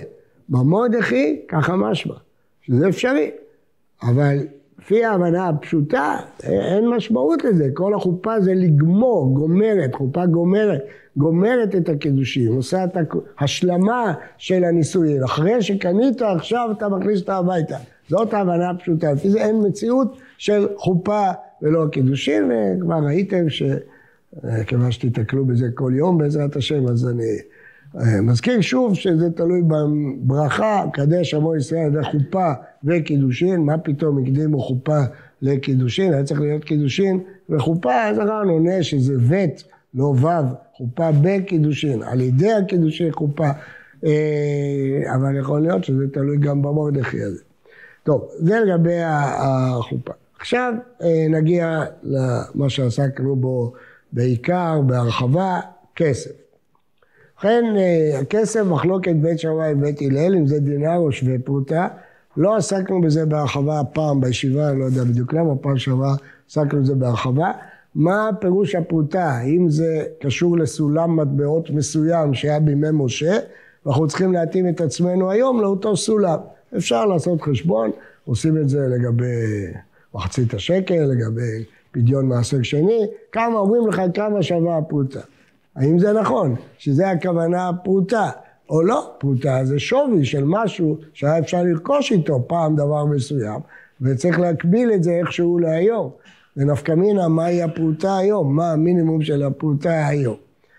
במורדכי ככה משמע, שזה אפשרי. אבל לפי ההבנה הפשוטה, אין משמעות לזה. כל החופה זה לגמור, גומרת, חופה גומרת את הקידושים, עושה את השלמה של הנישואין. אחרי שקנית, עכשיו אתה מכניס אותה הביתה. זאת ההבנה הפשוטה. לפי זה אין מציאות של חופה ולא קידושים, וכבר ראיתם שכיוון שתתקלו בזה כל יום בעזרת השם, אז אני מזכיר שוב שזה תלוי בברכה, קדש עמו ישראל דרך חופה וקידושין. מה פתאום הקדימו חופה לקידושין? היה צריך להיות קידושין וחופה, אז הר"ן עונה שזה בית, לא וו, חופה בקידושין, על ידי הקידושין חופה, אבל יכול להיות שזה תלוי גם במורדכי הזה. טוב, זה לגבי החופה. עכשיו נגיע למה שעסקנו בו בעיקר, בהרחבה, כסף. לכן הכסף מחלוקת בית שמאי ובית הלל, אם זה דינר או שווה פרוטה. לא עסקנו בזה בהרחבה הפעם בישיבה, אני לא יודע בדיוק למה, פעם שעברה עסקנו בזה בהרחבה. מה פירוש הפרוטה? האם זה קשור לסולם מטבעות מסוים שהיה בימי משה, ואנחנו צריכים להתאים את עצמנו היום לאותו סולם. אפשר לעשות חשבון, עושים את זה לגבי מחצית השקל, לגבי פדיון מעשר שני, כמה אומרים לך כמה שווה הפרוטה. האם זה נכון? שזה הכוונה פרוטה, או לא? פרוטה זה שווי של משהו שהיה אפשר לרכוש איתו פעם דבר מסוים, וצריך להקביל את זה איכשהו להיום. ונפקא מינה, מהי הפרוטה היום? מה המינימום של הפרוטה היום?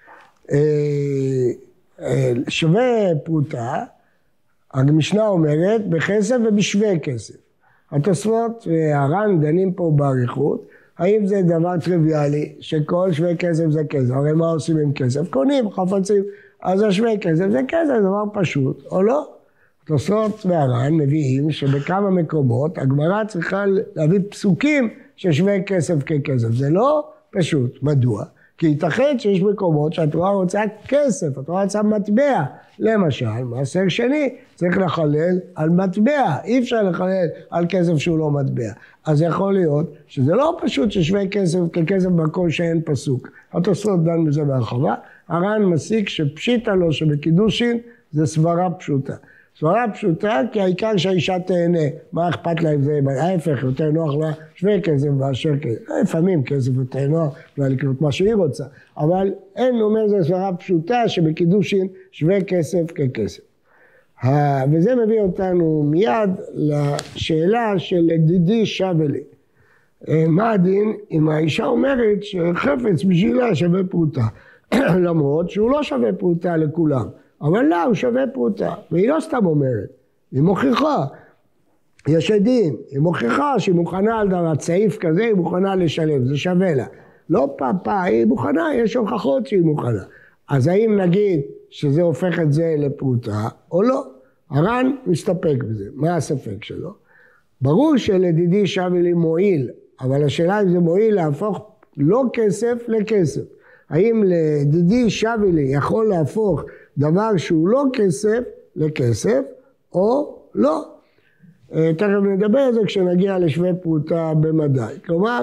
שווה פרוטה, המשנה אומרת, בכסף ובשווה כסף. התוספות והר"ן דנים פה באריכות, האם זה דבר טריוויאלי, שכל שווה כסף זה כסף, הרי מה עושים עם כסף? קונים, חפצים, אז השווה כסף זה כסף, זה דבר פשוט, או לא? התוספות והר"ן מביאים שבכמה מקומות הגמרא צריכה להביא פסוקים ששווה כסף ככסף, זה לא פשוט, מדוע? כי ייתכן שיש מקומות שהתורה רוצה כסף, התורה רוצה מטבע. למשל, מעשר שני צריך לחלל על מטבע, אי אפשר לחלל על כסף שהוא לא מטבע. אז יכול להיות שזה לא פשוט ששווה כסף ככסף במקום שאין פסוק. התוספות דן בזה בהרחבה, הר"ן מסיק שפשיטה לו שבקידושין זה סברה פשוטה. סברה פשוטה כי העיקר שהאישה תהנה, מה אכפת לה אם זה ההפך, יותר נוח לה שווה כסף מאשר כסף. לפעמים כסף יותר נוח, אולי לקנות מה שהיא רוצה, אבל אין אומר זה סברה פשוטה שבקידושין שווה כסף ככסף. וזה מביא אותנו מיד לשאלה של לדידי שווה לי. מה הדין אם האישה אומרת שחפץ בשבילה שווה פרוטה, למרות שהוא לא שווה פרוטה לכולם. אבל לא, הוא שווה פרוטה, והיא לא סתם אומרת, היא מוכיחה, יש עדים, היא מוכיחה שהיא מוכנה על דבר צעיף כזה, היא מוכנה לשלם, זה שווה לה. לא פאפה, היא מוכנה, יש הוכחות שהיא מוכנה. אז האם נגיד שזה הופך את זה לפרוטה, או לא? הר"ן מסתפק בזה, מה הספק שלו? ברור שלדידי שווה לי מועיל, אבל השאלה אם זה מועיל להפוך לא כסף לכסף. האם לדידי שווה לי יכול להפוך דבר שהוא לא כסף לכסף או לא. תכף נדבר על זה כשנגיע לשווה פרוטה במדי. כלומר,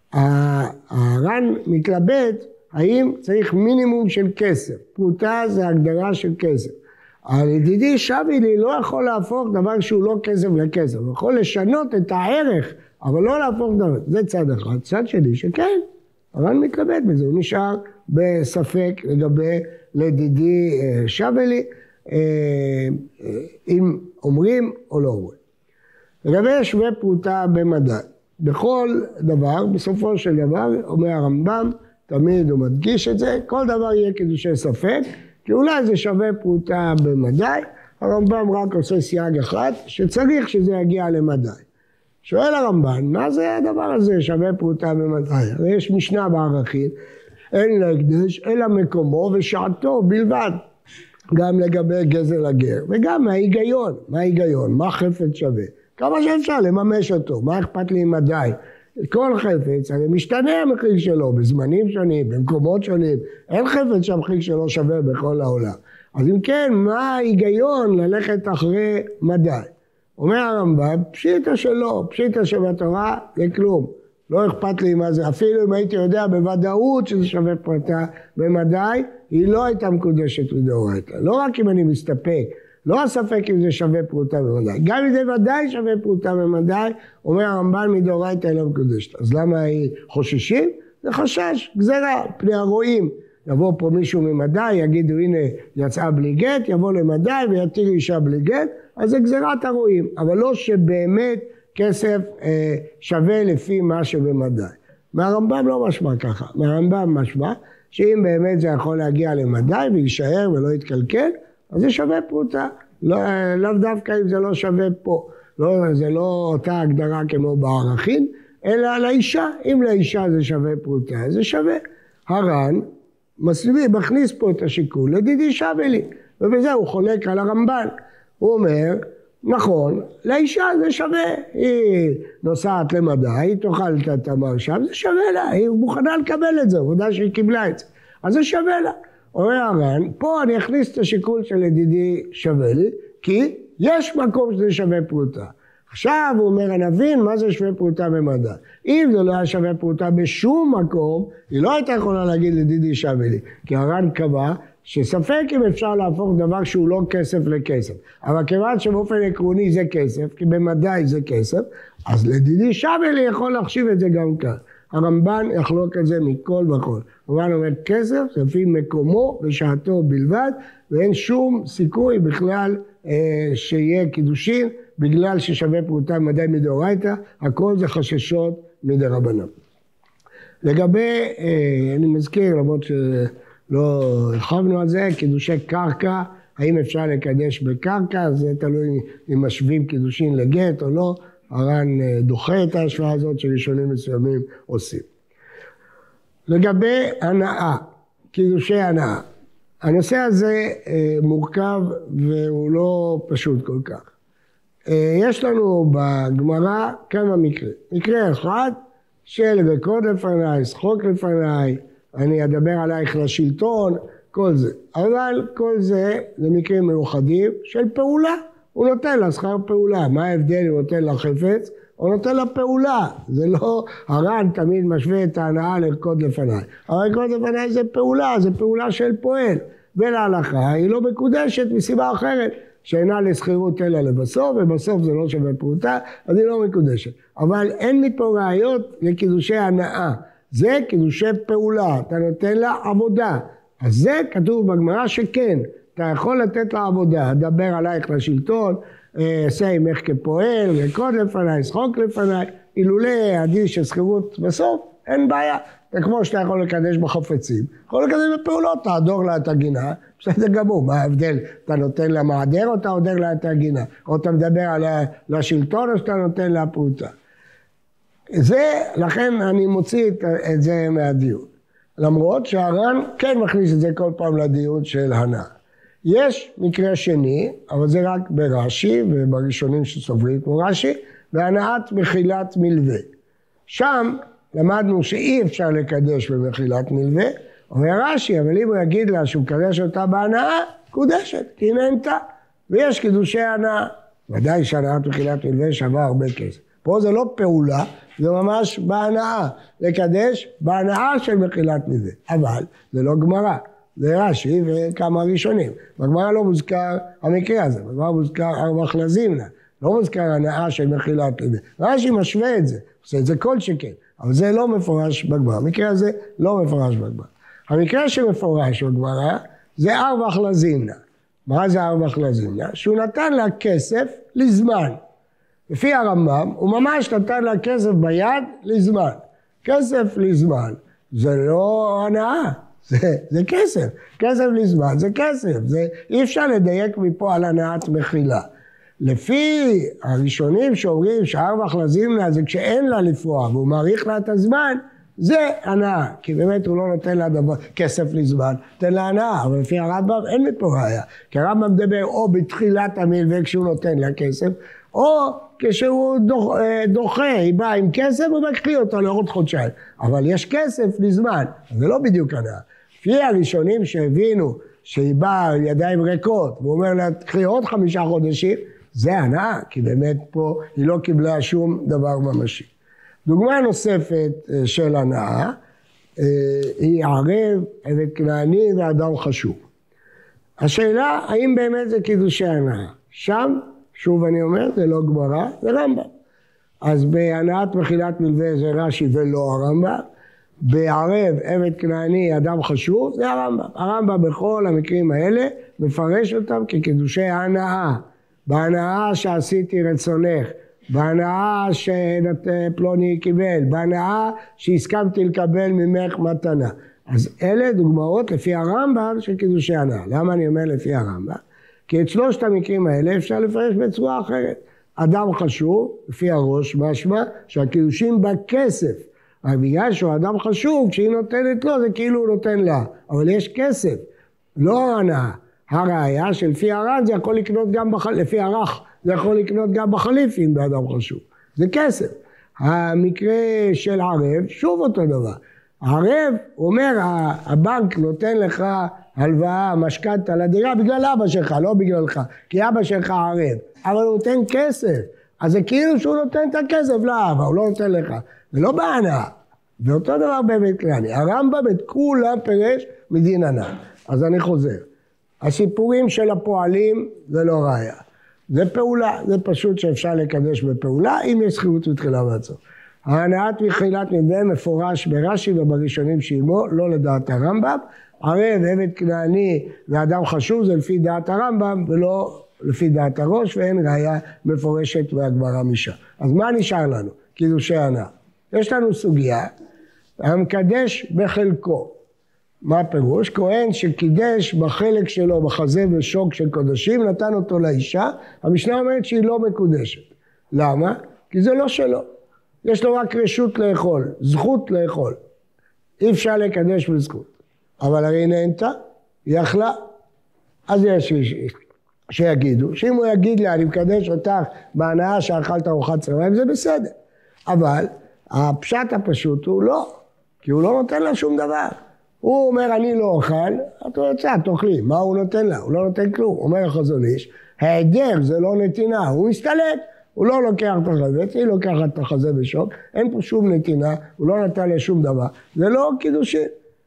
הר"ן מתלבט האם צריך מינימום של כסף. פרוטה זה הגדרה של כסף. לדידי שווה לי לא יכול להפוך דבר שהוא לא כסף לכסף. הוא יכול לשנות את הערך, אבל לא להפוך דבר. זה צד אחד. צד שני שכן, הר"ן מתלבט בזה. הוא נשאר בספק לגבי לדידי שווה לי, אם אומרים או לא אומרים. לגבי שווה פרוטה במדי, בכל דבר, בסופו של דבר, אומר הרמב"ם, תמיד הוא מדגיש את זה, כל דבר יהיה קידושי ספק, כי אולי זה שווה פרוטה במדי, הרמב"ם רק עושה סייג אחד, שצריך שזה יגיע למדי. שואל הרמב"ם, מה זה הדבר הזה, שווה פרוטה במדי? הרי יש משנה בערכים, אין להקדש אלא מקומו ושעתו בלבד, גם לגבי גזל הגר, וגם מההיגיון, מה ההיגיון, מה חפץ שווה, כמה שאפשר לממש אותו, מה אכפת לי מדי, כל חפץ, הרי משתנה המחיר שלו, בזמנים שונים, במקומות שונים, אין חפץ שהמחיר שלו שווה בכל העולם, אז אם כן, מה ההיגיון ללכת אחרי מדי? אומר הרמב"ם, פשיטה שלו, פשיטה שבתורה זה כלום, לא אכפת לי מה זה, אפילו אם הייתי יודע בוודאות שזה שווה פרוטה במדי, היא לא הייתה מקודשת מדאורייתא. לא רק אם אני מסתפק לא הספק אם זה שווה פרוטה במדי. גם אם זה ודאי שווה פרוטה במדי, אומר הרמב"ן מדאורייתא אינה מקודשת. אז למה היא חוששים? זה חשש, גזרה, פני הרואים. יבוא פה מישהו ממדי, יגידו הנה יצאה בלי גט, יבוא למדי ויתיר אישה בלי גט, אז זה גזרת הרואים. אבל לא שבאמת כסף שווה לפי מה שבמדי. מהרמב"ם לא משמע ככה. מהרמב"ם משמע שאם באמת זה יכול להגיע למדי ויישאר ולא יתקלקל, אז זה שווה פרוטה. לאו דווקא אם זה לא שווה פה. לא, זה לא אותה הגדרה כמו בערכין, אלא לאישה. אם לאישה זה שווה פרוטה, זה שווה. הר"ן מכניס פה את השיקול, לדידי שווה לי. ובזה הוא חולק על הרמב"ן. הוא אומר, נכון, לאישה זה שווה. היא נוסעת למדי, היא תאכל את התמר שם, זה שווה לה. היא מוכנה לקבל את זה, עובדה שהיא קיבלה את זה. אז זה שווה לה. אומר הר"ן, פה אני אכניס את השיקול של לדידי שווה לי, כי יש מקום שזה שווה פרוטה. עכשיו הוא אומר, נבין מה זה שווה פרוטה במדי. אם זה לא היה שווה פרוטה בשום מקום, היא לא הייתה יכולה להגיד לדידי שווה לי. כי הר"ן קבע שספק אם אפשר להפוך דבר שהוא לא כסף לכסף. אבל כיוון שבאופן עקרוני זה כסף, כי במדי זה כסף, אז לדידי שווה לי יכול להחשיב את זה גם כאן. הרמב"ן יחלוק את זה מכל וכל. הרמב"ן אומר כסף, זה לפי מקומו ושעתו בלבד, ואין שום סיכוי בכלל שיהיה קידושין, בגלל ששווה פרוטה במדי מדאורייתא, הכל זה חששות מדרבנן. לגבי, אני מזכיר, למרות שלא הרחבנו על זה, קידושי קרקע, האם אפשר לקדש בקרקע, זה תלוי אם משווים קידושין לגט או לא, הר"ן דוחה את ההשוואה הזאת שראשונים מסוימים עושים. לגבי הנאה, קידושי הנאה, הנושא הזה מורכב והוא לא פשוט כל כך. יש לנו בגמרא כמה מקרים. מקרה אחד של רקוד לפניי, שחוק לפניי, אני אדבר עלייך לשלטון, כל זה. אבל כל זה מקרים מיוחדים של פעולה. הוא נותן לה שכר פעולה. מה ההבדל אם הוא נותן לה חפץ? הוא נותן לה פעולה. זה לא, הר"ן תמיד משווה את ההנאה לרקוד לפניי. אבל רקוד לפניי זה פעולה, זה פעולה של פועל. ולהלכה היא לא מקודשת מסיבה אחרת. שאינה לסחירות אלא לבסוף, ובסוף זה לא שווה פרוטה, אז היא לא מקודשת. אבל אין מפה ראיות לקידושי הנאה. זה קידושי פעולה, אתה נותן לה עבודה. אז זה כתוב בגמרא שכן, אתה יכול לתת לה עבודה, דבר עלייך לשלטון, עשה עמך כפועל, רקוד לפניי, שחוק לפניי, אילולא הדין של סחירות בסוף, אין בעיה. וכמו שאתה יכול לקדש בחפצים, יכול לקדש בפעולות, תעדור לה את הגינה, בסדר גמור, מה ההבדל? אתה נותן לה מעדר או אתה עודר לה את הגינה? או אתה מדבר על השלטון או שאתה נותן לה פרוטה? זה, לכן אני מוציא את זה מהדיון. למרות שהר"ן כן מכניס את זה כל פעם לדיון של הנאה. יש מקרה שני, אבל זה רק ברש"י ובראשונים שסוברים כמו רש"י, בהנאת מחילת מלווה. שם למדנו שאי אפשר לקדש במחילת מלווה, אומר רש"י, אבל אם הוא יגיד לה שהוא מקדש אותה בהנאה, קודשת, כי היא נהנתה. ויש קידושי הנאה. ודאי שהנאת מחילת מלווה שווה הרבה כסף. פה זה לא פעולה, זה ממש בהנאה. לקדש בהנאה של מחילת מלווה. אבל זה לא גמרא, זה רש"י וכמה ראשונים. בגמרא לא מוזכר המקרה הזה, בגמרא מוזכר ארבח לזימנה. לא מוזכר הנאה של מחילת מלווה. רש"י משווה את זה, עושה את זה כל שכן. אבל זה לא מפורש בגמרא. המקרה הזה לא מפורש בגמרא. המקרה שמפורש בגמרא זה ארבח לזימנה. מה זה ארבח לזימנה? שהוא נתן לה כסף לזמן. לפי הרמב"ם, הוא ממש נתן לה כסף ביד לזמן. כסף לזמן, זה לא הנאה, זה כסף. כסף לזמן זה כסף. אי אפשר לדייק מפה על הנאת מחילה. לפי הראשונים שאומרים שארבח לזימנה זה כשאין לה לפרוע והוא מעריך לה את הזמן, זה הנאה, כי באמת הוא לא נותן לה דבר, כסף לזמן, נותן לה הנאה, אבל לפי הרמב"ם אין מפה ראיה, כי הרמב"ם מדבר או בתחילת המלווה כשהוא נותן לה כסף, או כשהוא דוחה, היא באה עם כסף ומקחי אותה לעוד חודשיים, אבל יש כסף לזמן, זה לא בדיוק הנאה. לפי הראשונים שהבינו שהיא באה עם ידיים ריקות, והוא אומר לה תקחי עוד 5 חודשים, זה הנאה, כי באמת פה היא לא קיבלה שום דבר ממשי. דוגמה נוספת של הנאה, היא ערב, עבד כנעני ואדם חשוב. השאלה, האם באמת זה קידושי הנאה? שם, שוב אני אומר, זה לא גמרא, זה רמב"ם. אז בהנאת מחילת מלווה זה רש"י ולא הרמב"ם. בערב עבד כנעני אדם חשוב, זה הרמב"ם. הרמב"ם בכל המקרים האלה מפרש אותם כקידושי הנאה. בהנאה שעשיתי רצונך, בהנאה שפלוני קיבל, בהנאה שהסכמתי לקבל ממך מתנה. אז אלה דוגמאות לפי הרמב"ם של קידושי הנאה. למה אני אומר לפי הרמב"ם? כי את שלושת המקרים האלה אפשר לפרש בצורה אחרת. אדם חשוב, לפי הראש משמע, שהקידושים בכסף. אבל בגלל שהוא אדם חשוב, כשהיא נותנת לו, זה כאילו הוא נותן לה. אבל יש כסף, לא הנאה. הראיה שלפי הר"ן זה יכול לקנות גם לפי הר"ח, זה יכול לקנות גם בחליפין באדם חשוב. זה כסף. המקרה של ערב, שוב אותו דבר. הערב, הוא אומר, הבנק נותן לך הלוואה, משכנתא לדירה בגלל אבא שלך, לא בגללך, כי אבא שלך ערב, אבל הוא נותן כסף, אז זה כאילו שהוא נותן את הכסף לאבא, הוא לא נותן לך, זה לא בהנאה, ואותו דבר באמת כללי, הרמב"ם את כולם פירש מדין הנאה, אז אני חוזר, הסיפורים של הפועלים זה לא ראיה, זה פעולה, זה פשוט שאפשר לקדש בפעולה, אם יש זכירות ותחילה ועצור. ההנאת מחילת מלווה מפורש ברש"י ובראשונים שעימו, לא לדעת הרמב"ם. ערב, עבד כנעני ואדם חשוב זה לפי דעת הרמב"ם ולא לפי דעת הראש, ואין ראיה מפורשת והגמרא משם. אז מה נשאר לנו? קידושי הנאה. יש לנו סוגיה, המקדש בחלקו. מה הפירוש? כהן שקידש בחלק שלו, בחזה ושוק של קודשים, נתן אותו לאישה, המשנה אומרת שהיא לא מקודשת. למה? כי זה לא שלו. יש לו רק רשות לאכול, זכות לאכול. אי אפשר לקדש בזכות. אבל הרי נהנתה, היא אכלה. אז יש שיגידו, שאם הוא יגיד לה, אני מקדש אותך בהנאה שאכלת ארוחת צהריים, זה בסדר. אבל הפשט הפשוט הוא לא, כי הוא לא נותן לה שום דבר. הוא אומר, אני לא אוכל, את רוצה, תאכלי. מה הוא נותן לה? הוא לא נותן כלום. אומר החזון איש, היעדר זה לא נתינה, הוא מסתלק. הוא לא לוקח את החבץ, היא לוקחת את החזה ושוק, אין פה שום נתינה, הוא לא נתן לה שום דבר, זה לא קידושין.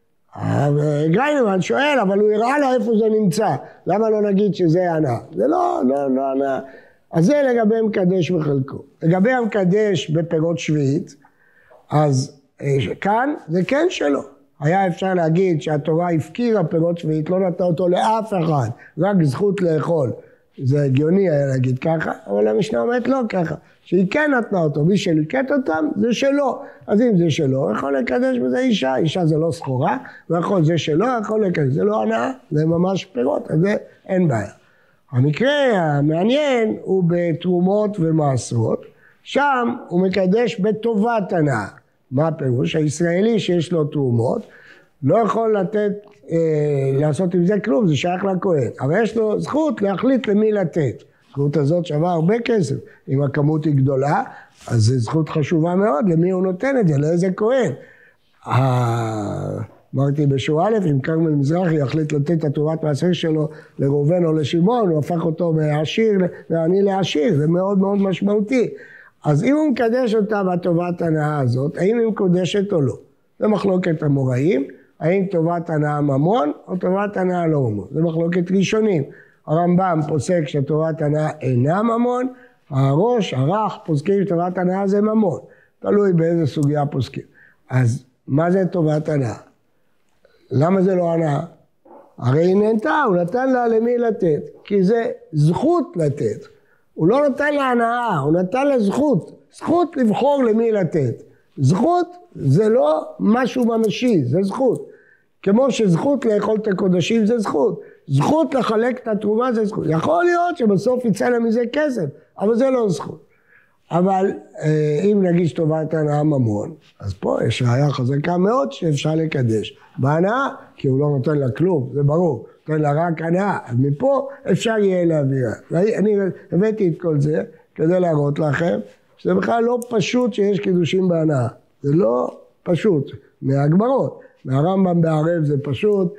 גריינמן שואל, אבל הוא הראה לה איפה זה נמצא, למה לא נגיד שזה הנאה? זה לא הנאה. אז זה לגבי המקדש בחלקו. לגבי המקדש בפירות שביעית, אז כאן זה כן שלו. היה אפשר להגיד שהתורה הפקירה פירות שביעית, לא נתנה אותו לאף אחד, רק זכות לאכול. זה הגיוני היה להגיד ככה, אבל המשנה אומרת לא ככה, שהיא כן נתנה אותו, מי שליקט אותם זה שלו, אז אם זה שלו, יכול לקדש בזה אישה, אישה זה לא סחורה, ויכול זה שלו, יכול לקדש, זה לא הנאה, זה ממש פירות, אז זה אין בעיה. המקרה המעניין הוא בתרומות ומעשרות, שם הוא מקדש בטובת הנאה. מה הפירוש? הישראלי שיש לו תרומות, לא יכול לעשות עם זה כלום, זה שייך לכהן, אבל יש לו זכות להחליט למי לתת. הזכות הזאת שווה הרבה כסף, אם הכמות היא גדולה, אז זו זכות חשובה מאוד, למי הוא נותן את זה, לאיזה כהן. אמרתי בשורה א', אם כרמל מזרחי יחליט לתת את התרומת מעשר שלו לראובן או לשמעון, הוא הפך אותו מעשיר ועני לעשיר, זה מאוד מאוד משמעותי. אז אם הוא מקדש אותה בטובת הנאה הזאת, האם היא מקודשת או לא? זה מחלוקת המוראים. האם טובת הנאה ממון או טובת הנאה לא ממון? זה מחלוקת ראשונים. הרמב"ם פוסק שטובת הנאה אינה ממון, הראש, הר"ח, פוסקים שטובת הנאה זה ממון. תלוי באיזה סוגיה פוסקים. אז מה זה טובת הנאה? למה זה לא הנאה? הרי היא נהנתה, הוא נתן לה למי לתת, כי זה זכות לתת. הוא לא נתן לה הנאה, הוא נתן לה זכות. זכות לבחור למי לתת. זכות זה לא משהו ממשי, זה זכות. כמו שזכות לאכול את הקודשים זה זכות. זכות לחלק את התרומה זה זכות. יכול להיות שבסוף יצא לה מזה כסף, אבל זה לא זכות. אבל אם נגיד שטובת הנאה ממון, אז פה יש ראיה חזקה מאוד שאפשר לקדש. בהנאה, כי הוא לא נותן לה כלום, זה ברור. נותן לה רק הנאה. אז מפה אפשר יהיה להעבירה. אני הבאתי את כל זה כדי להראות לכם, שזה בכלל לא פשוט שיש קידושים בהנאה. זה לא פשוט. מהגמרות. מהרמב"ם בערב זה פשוט,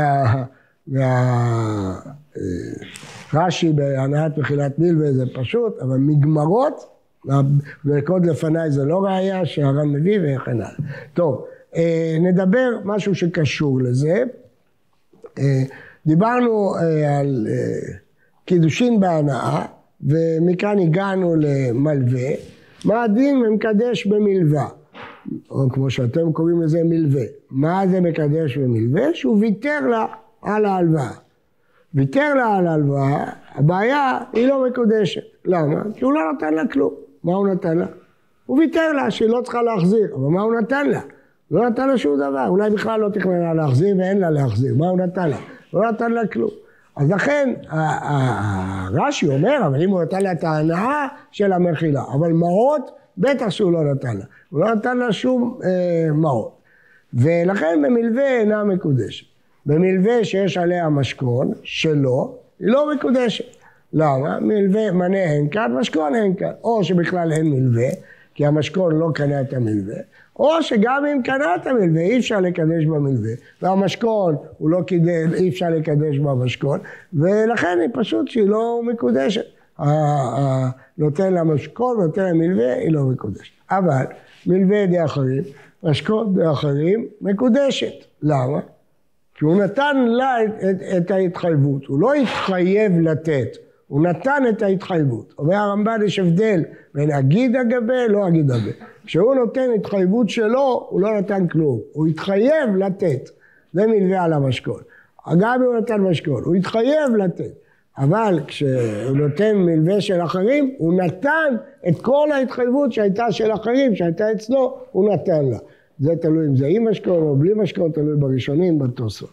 רש"י בהנאת מחילת מלווה זה פשוט, אבל מגמרות, וקוד לפניי זה לא ראיה שהר"ן מביא וכן הלאה. טוב, נדבר משהו שקשור לזה. דיברנו על קידושין בהנאה, ומכאן הגענו למלווה. מה הדין מקדש במלווה? או כמו שאתם קוראים לזה מלווה. מה זה מקדש במלווה? שהוא ויתר לה על ההלוואה. ויתר לה על ההלוואה, הבעיה היא לא מקודשת. למה? כי הוא לא נתן לה כלום. מה הוא נתן לה? הוא ויתר לה שהיא לא צריכה להחזיר. אבל מה הוא נתן לה? הוא לא נתן לה שום דבר. אולי בכלל לא תכננה להחזיר ואין לה להחזיר. מה הוא נתן לה? הוא לא נתן לה כלום. אז לכן רש"י אומר, אבל אם הוא נתן לה את ההנאה של המחילה, אבל מעות בטח שהוא לא נתן לה. הוא לא נתן לה שום מעות. ולכן במלווה אינה מקודשת. במלווה שיש עליה משכון שלו, היא לא מקודשת. למה? מלווה מנה אין כאן, משכון אין כאן. או שבכלל אין מלווה, כי המשכון לא קנה את המלווה, או שגם אם קנה את המלווה, אי אפשר לקדש במלווה, והמשכון הוא לא קידש, אי אפשר לקדש במשכון, ולכן היא פשוט שהיא לא מקודשת. נותן לה משכון, נותן לה מלווה, היא לא מקודשת. אבל מלווה די אחרים, משכון די אחרים, מקודשת. למה? כי הוא נתן לה את ההתחייבות, הוא לא התחייב לתת, הוא נתן את ההתחייבות. אומר הרמב"ן, יש הבדל בין אגיד אגבה, לא אגיד אגבה. כשהוא נותן התחייבות שלו, הוא לא נתן כלום. הוא התחייב לתת. זה מלווה על המשכון. גם הוא נתן משכון, הוא התחייב לתת. אבל כשהוא נותן מלווה של אחרים, הוא נתן את כל ההתחייבות שהייתה של אחרים, שהייתה אצלו, הוא נתן לה. זה תלוי אם זה עם משכון או בלי משכון, תלוי בראשונים, בתוספות.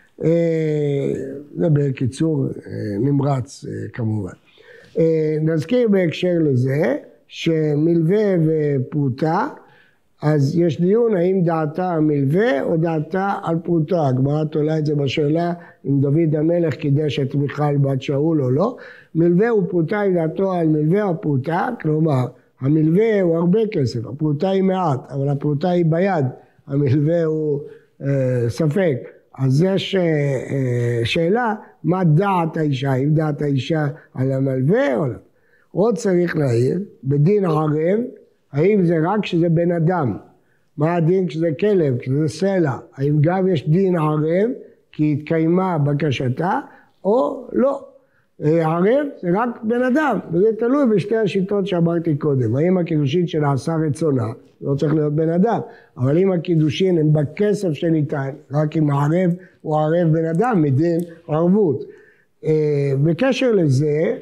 זה בקיצור נמרץ כמובן. נזכיר בהקשר לזה שמלווה ופרוטה, אז יש דיון האם דעתה המלווה או דעתה על פרוטה. הגמרא תולה את זה בשאלה אם דוד המלך קידש את מיכל בת שאול או לא. מלווה ופרוטה היא דעתו על מלווה או פרוטה, כלומר המלווה הוא הרבה כסף, הפרוטה היא מעט, אבל הפרוטה היא ביד, המלווה הוא ספק. אז יש שאלה, מה דעת האישה? אם דעת האישה על המלווה או לא? עוד צריך להעיר, בדין ערב, האם זה רק כשזה בן אדם? מה הדין כשזה כלב, כשזה סלע? האם גם יש דין ערב כי התקיימה בקשתה או לא? ערב זה רק בן אדם, וזה תלוי בשתי השיטות שאמרתי קודם. האם הקידושין שנעשה רצונה, לא צריך להיות בן אדם, אבל אם הקידושין הם בכסף שניתן, רק אם הערב הוא ערב בן אדם, מדין ערבות. בקשר לזה,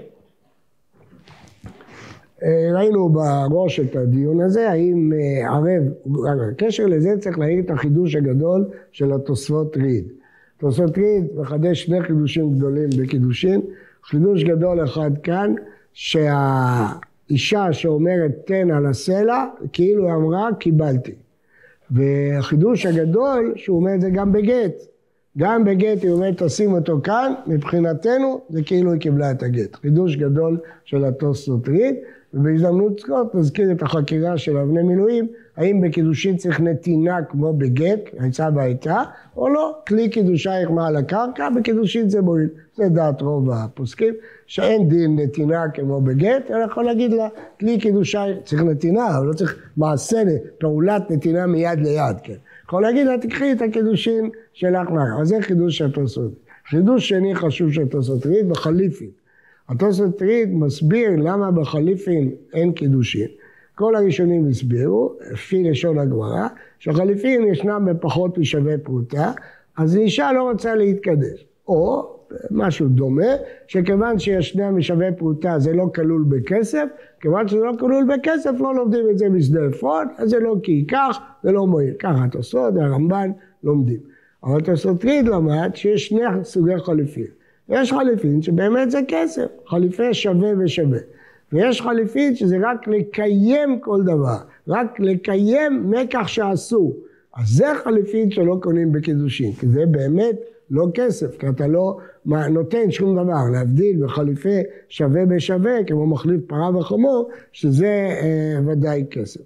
ראינו בראש את הדיון הזה, האם ערב, בקשר לזה צריך להעיר את החידוש הגדול של התוספות ריד. תוספות ריד מחדש שני חידושים גדולים בקידושין, חידוש גדול אחד כאן, שהאישה שאומרת תן על הסלע, כאילו היא אמרה קיבלתי. והחידוש הגדול שהוא אומר את זה גם בגט. גם בגט היא אומרת תשים אותו כאן, מבחינתנו זה כאילו היא קיבלה את הגט. חידוש גדול של התוספות ריד, ובהזדמנות זו נזכיר את החקירה של אבני מילואים, האם בקידושין צריך נתינה כמו בגט, היצא והייתה, או לא, כלי קידושייך מעל הקרקע, בקידושין זה מועיל. זה דעת רוב הפוסקים, שאין דין נתינה כמו בגט, אני יכול להגיד לה, כלי קידושייך, צריך נתינה, אבל לא צריך מעשה, פעולת נתינה מיד ליד, כן. יכול להגיד לה, תקחי את הקידושין שלך נער, אז זה חידוש של התוספות. חידוש שני חשוב של התוספות ריד בחליפין. התוספות ריד מסביר למה בחליפין אין קידושין. כל הראשונים הסבירו, לפי לשון הגמרא, שהחליפין ישנם בפחות משווה פרוטה, אז אישה לא רוצה להתקדש. או משהו דומה, שכיוון שישנם משווה פרוטה זה לא כלול בכסף, כיוון שזה לא כלול בכסף לא לומדים את זה בשדה אפוד, אז זה לא כי ייקח, זה לא מועיל. ככה התוספות והרמב"ן לומדים. אבל התוספות ריד למד שיש שני סוגי חליפין. יש חליפין שבאמת זה כסף, חליפי שווה ושווה. ויש חליפין שזה רק לקיים כל דבר, רק לקיים מקח שעשו. אז זה חליפין שלא קונים בקידושין, כי זה באמת לא כסף, כי אתה לא נותן שום דבר, להבדיל בחליפי שווה בשווה, כמו מחליף פרה וחמור, שזה ודאי כסף.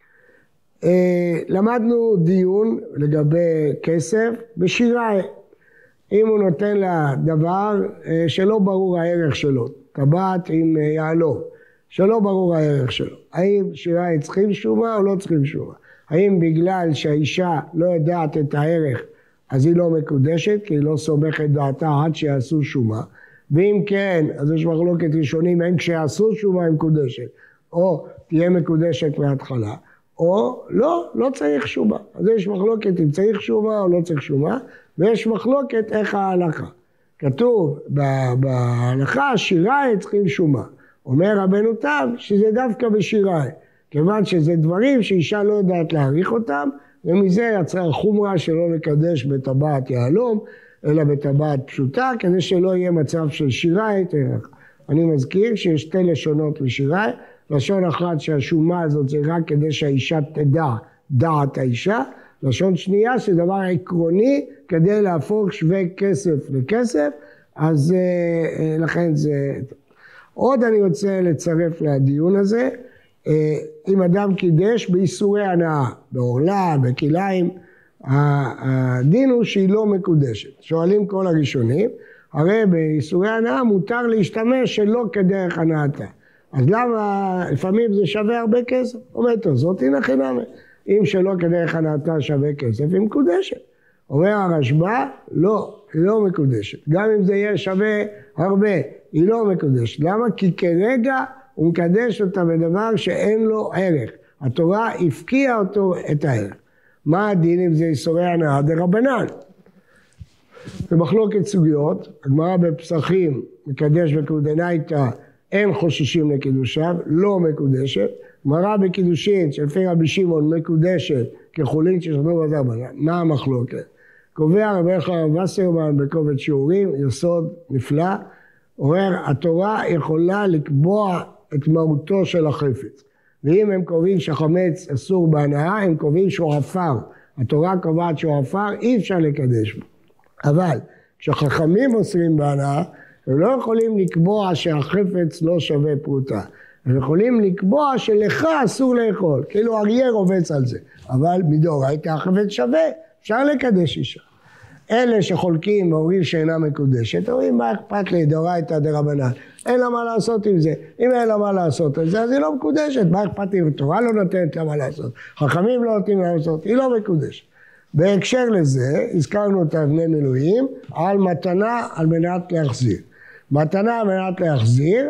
למדנו דיון לגבי כסף בשירה. אם הוא נותן לה דבר שלא ברור הערך שלו, טבעת עם יעלו, שלא ברור הערך שלו. האם שירה צריכים שומה או לא צריכים שומה? האם בגלל שהאישה לא יודעת את הערך, אז היא לא מקודשת, כי היא לא סומכת דעתה עד שיעשו שומה. ואם כן, אז יש מחלוקת ראשונים, אין כשיעשו שומה היא מקודשת, או תהיה מקודשת מההתחלה, או לא צריך שומה. אז יש מחלוקת אם צריך שומה או לא צריך שומה, ויש מחלוקת איך ההלכה. כתוב בהלכה, שיראי צריכים שומה. אומר רבנו תם שזה דווקא בשיראי, כיוון שזה דברים שאישה לא יודעת להעריך אותם, ומזה יצרה חומרה שלא לקדש בטבעת יהלום, אלא בטבעת פשוטה, כדי שלא יהיה מצב של שיראי. אני מזכיר שיש שתי לשונות לשיראי, לשון אחת שהשומה הזאת זה רק כדי שהאישה תדע דעת האישה, לשון שנייה שדבר עקרוני כדי להפוך שווה כסף לכסף, אז לכן זה... עוד אני רוצה לצרף לדיון הזה, אם אדם קידש באיסורי הנאה, בעורלה, בכליים, הדין הוא שהיא לא מקודשת. שואלים כל הראשונים, הרי באיסורי הנאה מותר להשתמש שלא כדרך הנאתה. אז למה לפעמים זה שווה הרבה כסף? אומרת, זאת היא חינם. אם שלא כדרך הנאתה שווה כסף, היא מקודשת. אומר הרשב"א, לא, היא לא מקודשת. גם אם זה יהיה שווה הרבה, היא לא מקודשת. למה? כי כרגע הוא מקדש אותה בדבר שאין לו ערך. התורה הפקיעה אותו את הערך. מה הדין אם זה איסורי הנאה דרבנן? במחלוקת סוגיות, הגמרא בפסחים מקדש בקודנייתא, אין חוששים לקידושיו, לא מקודשת. גמרא בקידושין שלפי רבי שמעון מקודשת כחולין ששכנו בדרבנן. מה המחלוקת? קובע רבי חיים וסרמן בקובץ שיעורים, יסוד נפלא, אומר התורה יכולה לקבוע את מהותו של החפץ. ואם הם קובעים שהחמץ אסור בהנאה, הם קובעים שהוא עפר. התורה קובעת שהוא עפר, אי אפשר לקדש בו. אבל כשחכמים אוסרים בהנאה, הם לא יכולים לקבוע שהחפץ לא שווה פרוטה. הם יכולים לקבוע שלך אסור לאכול, כאילו אריה רובץ על זה. אבל מדאורייתא החפץ שווה, אפשר לקדש אישה. אלה שחולקים ואומרים שאינה מקודשת, אומרים מה אכפת לי דאורייתא דרבנן, אין לה מה לעשות עם זה, אם אין לה מה לעשות עם זה, אז היא לא מקודשת, מה אכפת לי, תורה לא נותנת לה מה לעשות, חכמים לא נותנים לה לעשות, היא לא מקודשת. בהקשר לזה, הזכרנו את אבני מילואים, על מתנה על מנת להחזיר. מתנה על מנת להחזיר,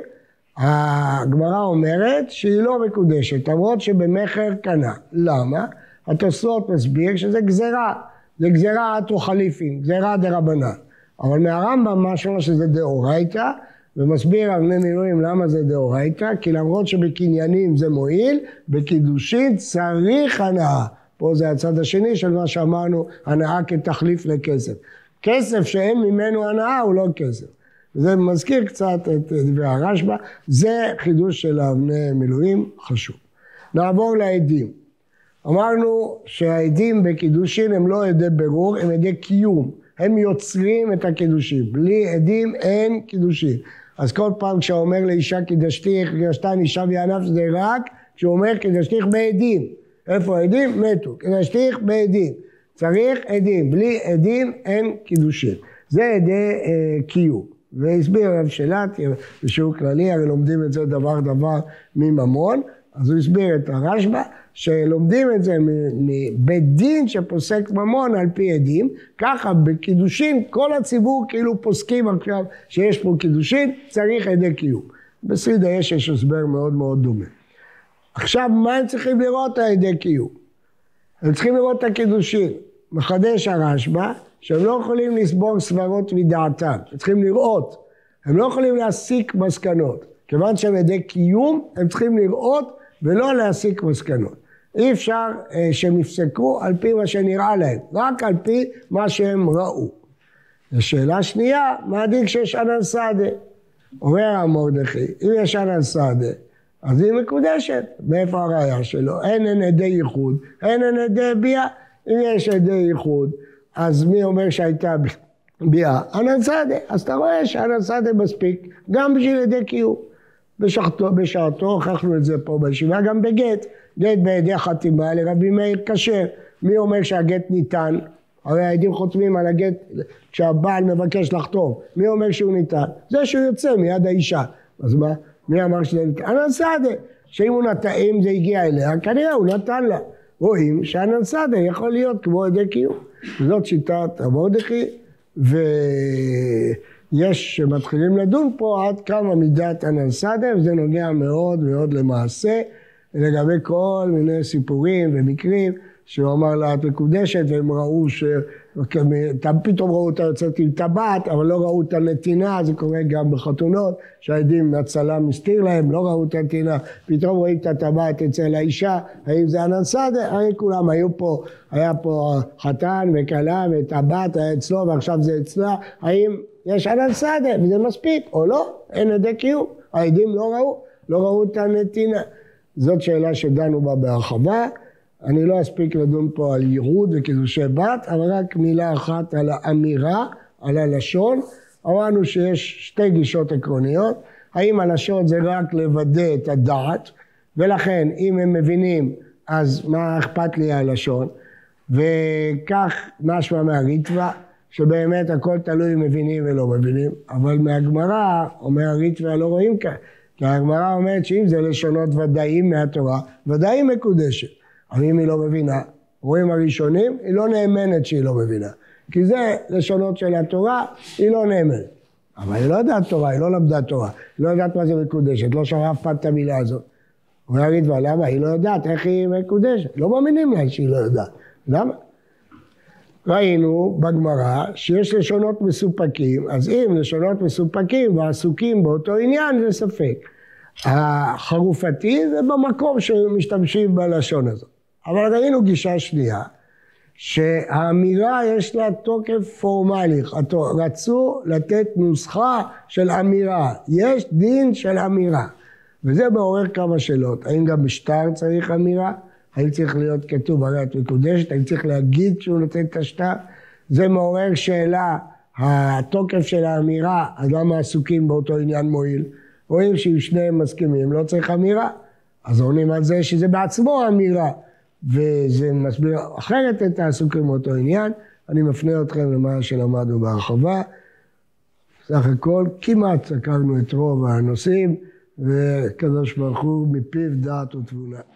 הגמרא אומרת שהיא לא מקודשת, למרות שבמחר קנה. למה? התוספות מסביר שזה גזרה. זה גזירה עטו חליפין, גזירה דרבנן. אבל מהרמב"ם משהו שזה דאורייתא, ומסביר אבני מילואים למה זה דאורייתא, כי למרות שבקניינים זה מועיל, בקידושין צריך הנאה. פה זה הצד השני של מה שאמרנו, הנאה כתחליף לכסף. כסף שאין ממנו הנאה הוא לא כסף. זה מזכיר קצת את דברי הרשב"א, זה חידוש של אבני מילואים חשוב. נעבור לעדים. אמרנו שהעדים בקידושין הם לא עדי ברור, הם עדי קיום. הם יוצרים את הקידושים. בלי עדים אין קידושין. אז כל פעם כשאומר לאישה קידשתיך, קידשתן אישה בענף, זה רק כשהוא אומר קידשתיך בעדים. איפה עדים? מתו. קידשתיך בעדים. צריך עדים. בלי עדים אין קידושין. זה עדי קיום. והסביר רב שלט, בשיעור כללי, הרי לומדים את זה דבר מממון. אז הוא הסביר את הרשב"א, שלומדים את זה מבית דין שפוסק ממון על פי עדים, ככה בקידושין כל הציבור כאילו פוסקים עכשיו שיש פה קידושין, צריך עדי קיום. בסרידא יש הסבר מאוד מאוד דומה. עכשיו מה הם צריכים לראות העדי קיום? הם צריכים לראות את הקידושין. מחדש הרשב"א שהם לא יכולים לסבור סברות מדעתם, הם צריכים לראות, הם לא יכולים להסיק מסקנות. כיוון שהם עדי קיום הם צריכים לראות ולא להסיק מסקנות. אי אפשר שהם יפסקו על פי מה שנראה להם, רק על פי מה שהם ראו. השאלה שנייה, מה הדין כשיש ענן סעדה? אומר מרדכי, אם יש ענן סעדה, אז היא מקודשת. מאיפה הראיה שלו? אין עדי ייחוד, אין עדי ביאה. אם יש עדי ייחוד, אז מי אומר שהייתה ביאה? ענן סעדה. אז אתה רואה שענן סעדה מספיק, גם בשביל עדי קיום. בשעתו, הוכחנו את זה פה בישיבה, גם בגט. גט בידי חתימה לרבי מאיר כשר. מי אומר שהגט ניתן? הרי העדים חותמים על הגט כשהבעל מבקש לחתום. מי אומר שהוא ניתן? זה שהוא יוצא מיד האישה. אז מה? מי אמר שזה ניתן? ענן סעדה. שאם הוא נתן, אם זה הגיע אליה, כנראה הוא נתן לה. רואים שענן שדה יכול להיות כמו עדי קיום. זאת שיטת המרדכי, ויש שמתחילים לדון פה עד כמה מידת ענן שדה, וזה נוגע מאוד מאוד למעשה, לגבי כל מיני סיפורים ומקרים, שהוא אמר לה את מקודשת, והם ראו פתאום ראו אותה יוצאת עם טבעת, אבל לא ראו את הנתינה, זה קורה גם בחתונות, שהעדים הצלם מסתיר להם, לא ראו את הנתינה, פתאום רואים את הטבעת אצל האישה, האם זה ענן שדה? הרי כולם היו פה, היה פה חתן וכלה וטבעת היה אצלו ועכשיו זה אצלה, האם יש ענן שדה וזה מספיק או לא? אין עדי קיום, העדים לא ראו את הנתינה. זאת שאלה שדנו בה בהרחבה, אני לא אספיק לדון פה על ייחוד וקידושי בת, אבל רק מילה אחת על האמירה, על הלשון. אמרנו שיש שתי גישות עקרוניות, האם הלשון זה רק לוודא את הדעת, ולכן אם הם מבינים אז מה אכפת לי הלשון, וכך משמע מהריטב"א, שבאמת הכל תלוי מבינים ולא מבינים, אבל מהגמרא אומר הריטב"א לא רואים כאן, כי הגמרא אומרת שאם זה לשונות ודאים מהתורה, ודאים מקודשת. אבל אם היא לא מבינה, רואים הראשונים, היא לא נאמנת שהיא לא מבינה. כי זה לשונות של התורה, היא לא נאמנת. אבל היא לא יודעת תורה, היא לא למדה תורה. היא לא יודעת מה זה מקודשת, לא שמעה אף פעם את המילה הזאת. הוא יגיד, למה? היא לא יודעת איך היא מקודשת. לא מאמינים לה שהיא לא יודעת. למה? ראינו בגמרא שיש לשונות מסופקים, אז אם לשונות מסופקים ועסוקים באותו עניין, זה ספק. החרופתי זה במקום שמשתמשים בלשון הזאת. אבל ראינו גישה שנייה, שהאמירה יש לה תוקף פורמלי, רצו לתת נוסחה של אמירה, יש דין של אמירה, וזה מעורר כמה שאלות, האם גם בשטר צריך אמירה, האם צריך להיות כתוב הרי את מקודשת, האם צריך להגיד שהוא נותן את השטר, זה מעורר שאלה, התוקף של האמירה, אז למה עסוקים באותו עניין מועיל, רואים שאם שניהם מסכימים לא צריך אמירה, אז עונים על זה שזה בעצמו אמירה, וזה מסביר אחרת את העסוקים באותו עניין. אני מפנה אתכם למה שלמדנו בהרחבה. סך הכל כמעט סקרנו את רוב הנושאים, וקדוש ברוך הוא מפיו דעת ותבונה.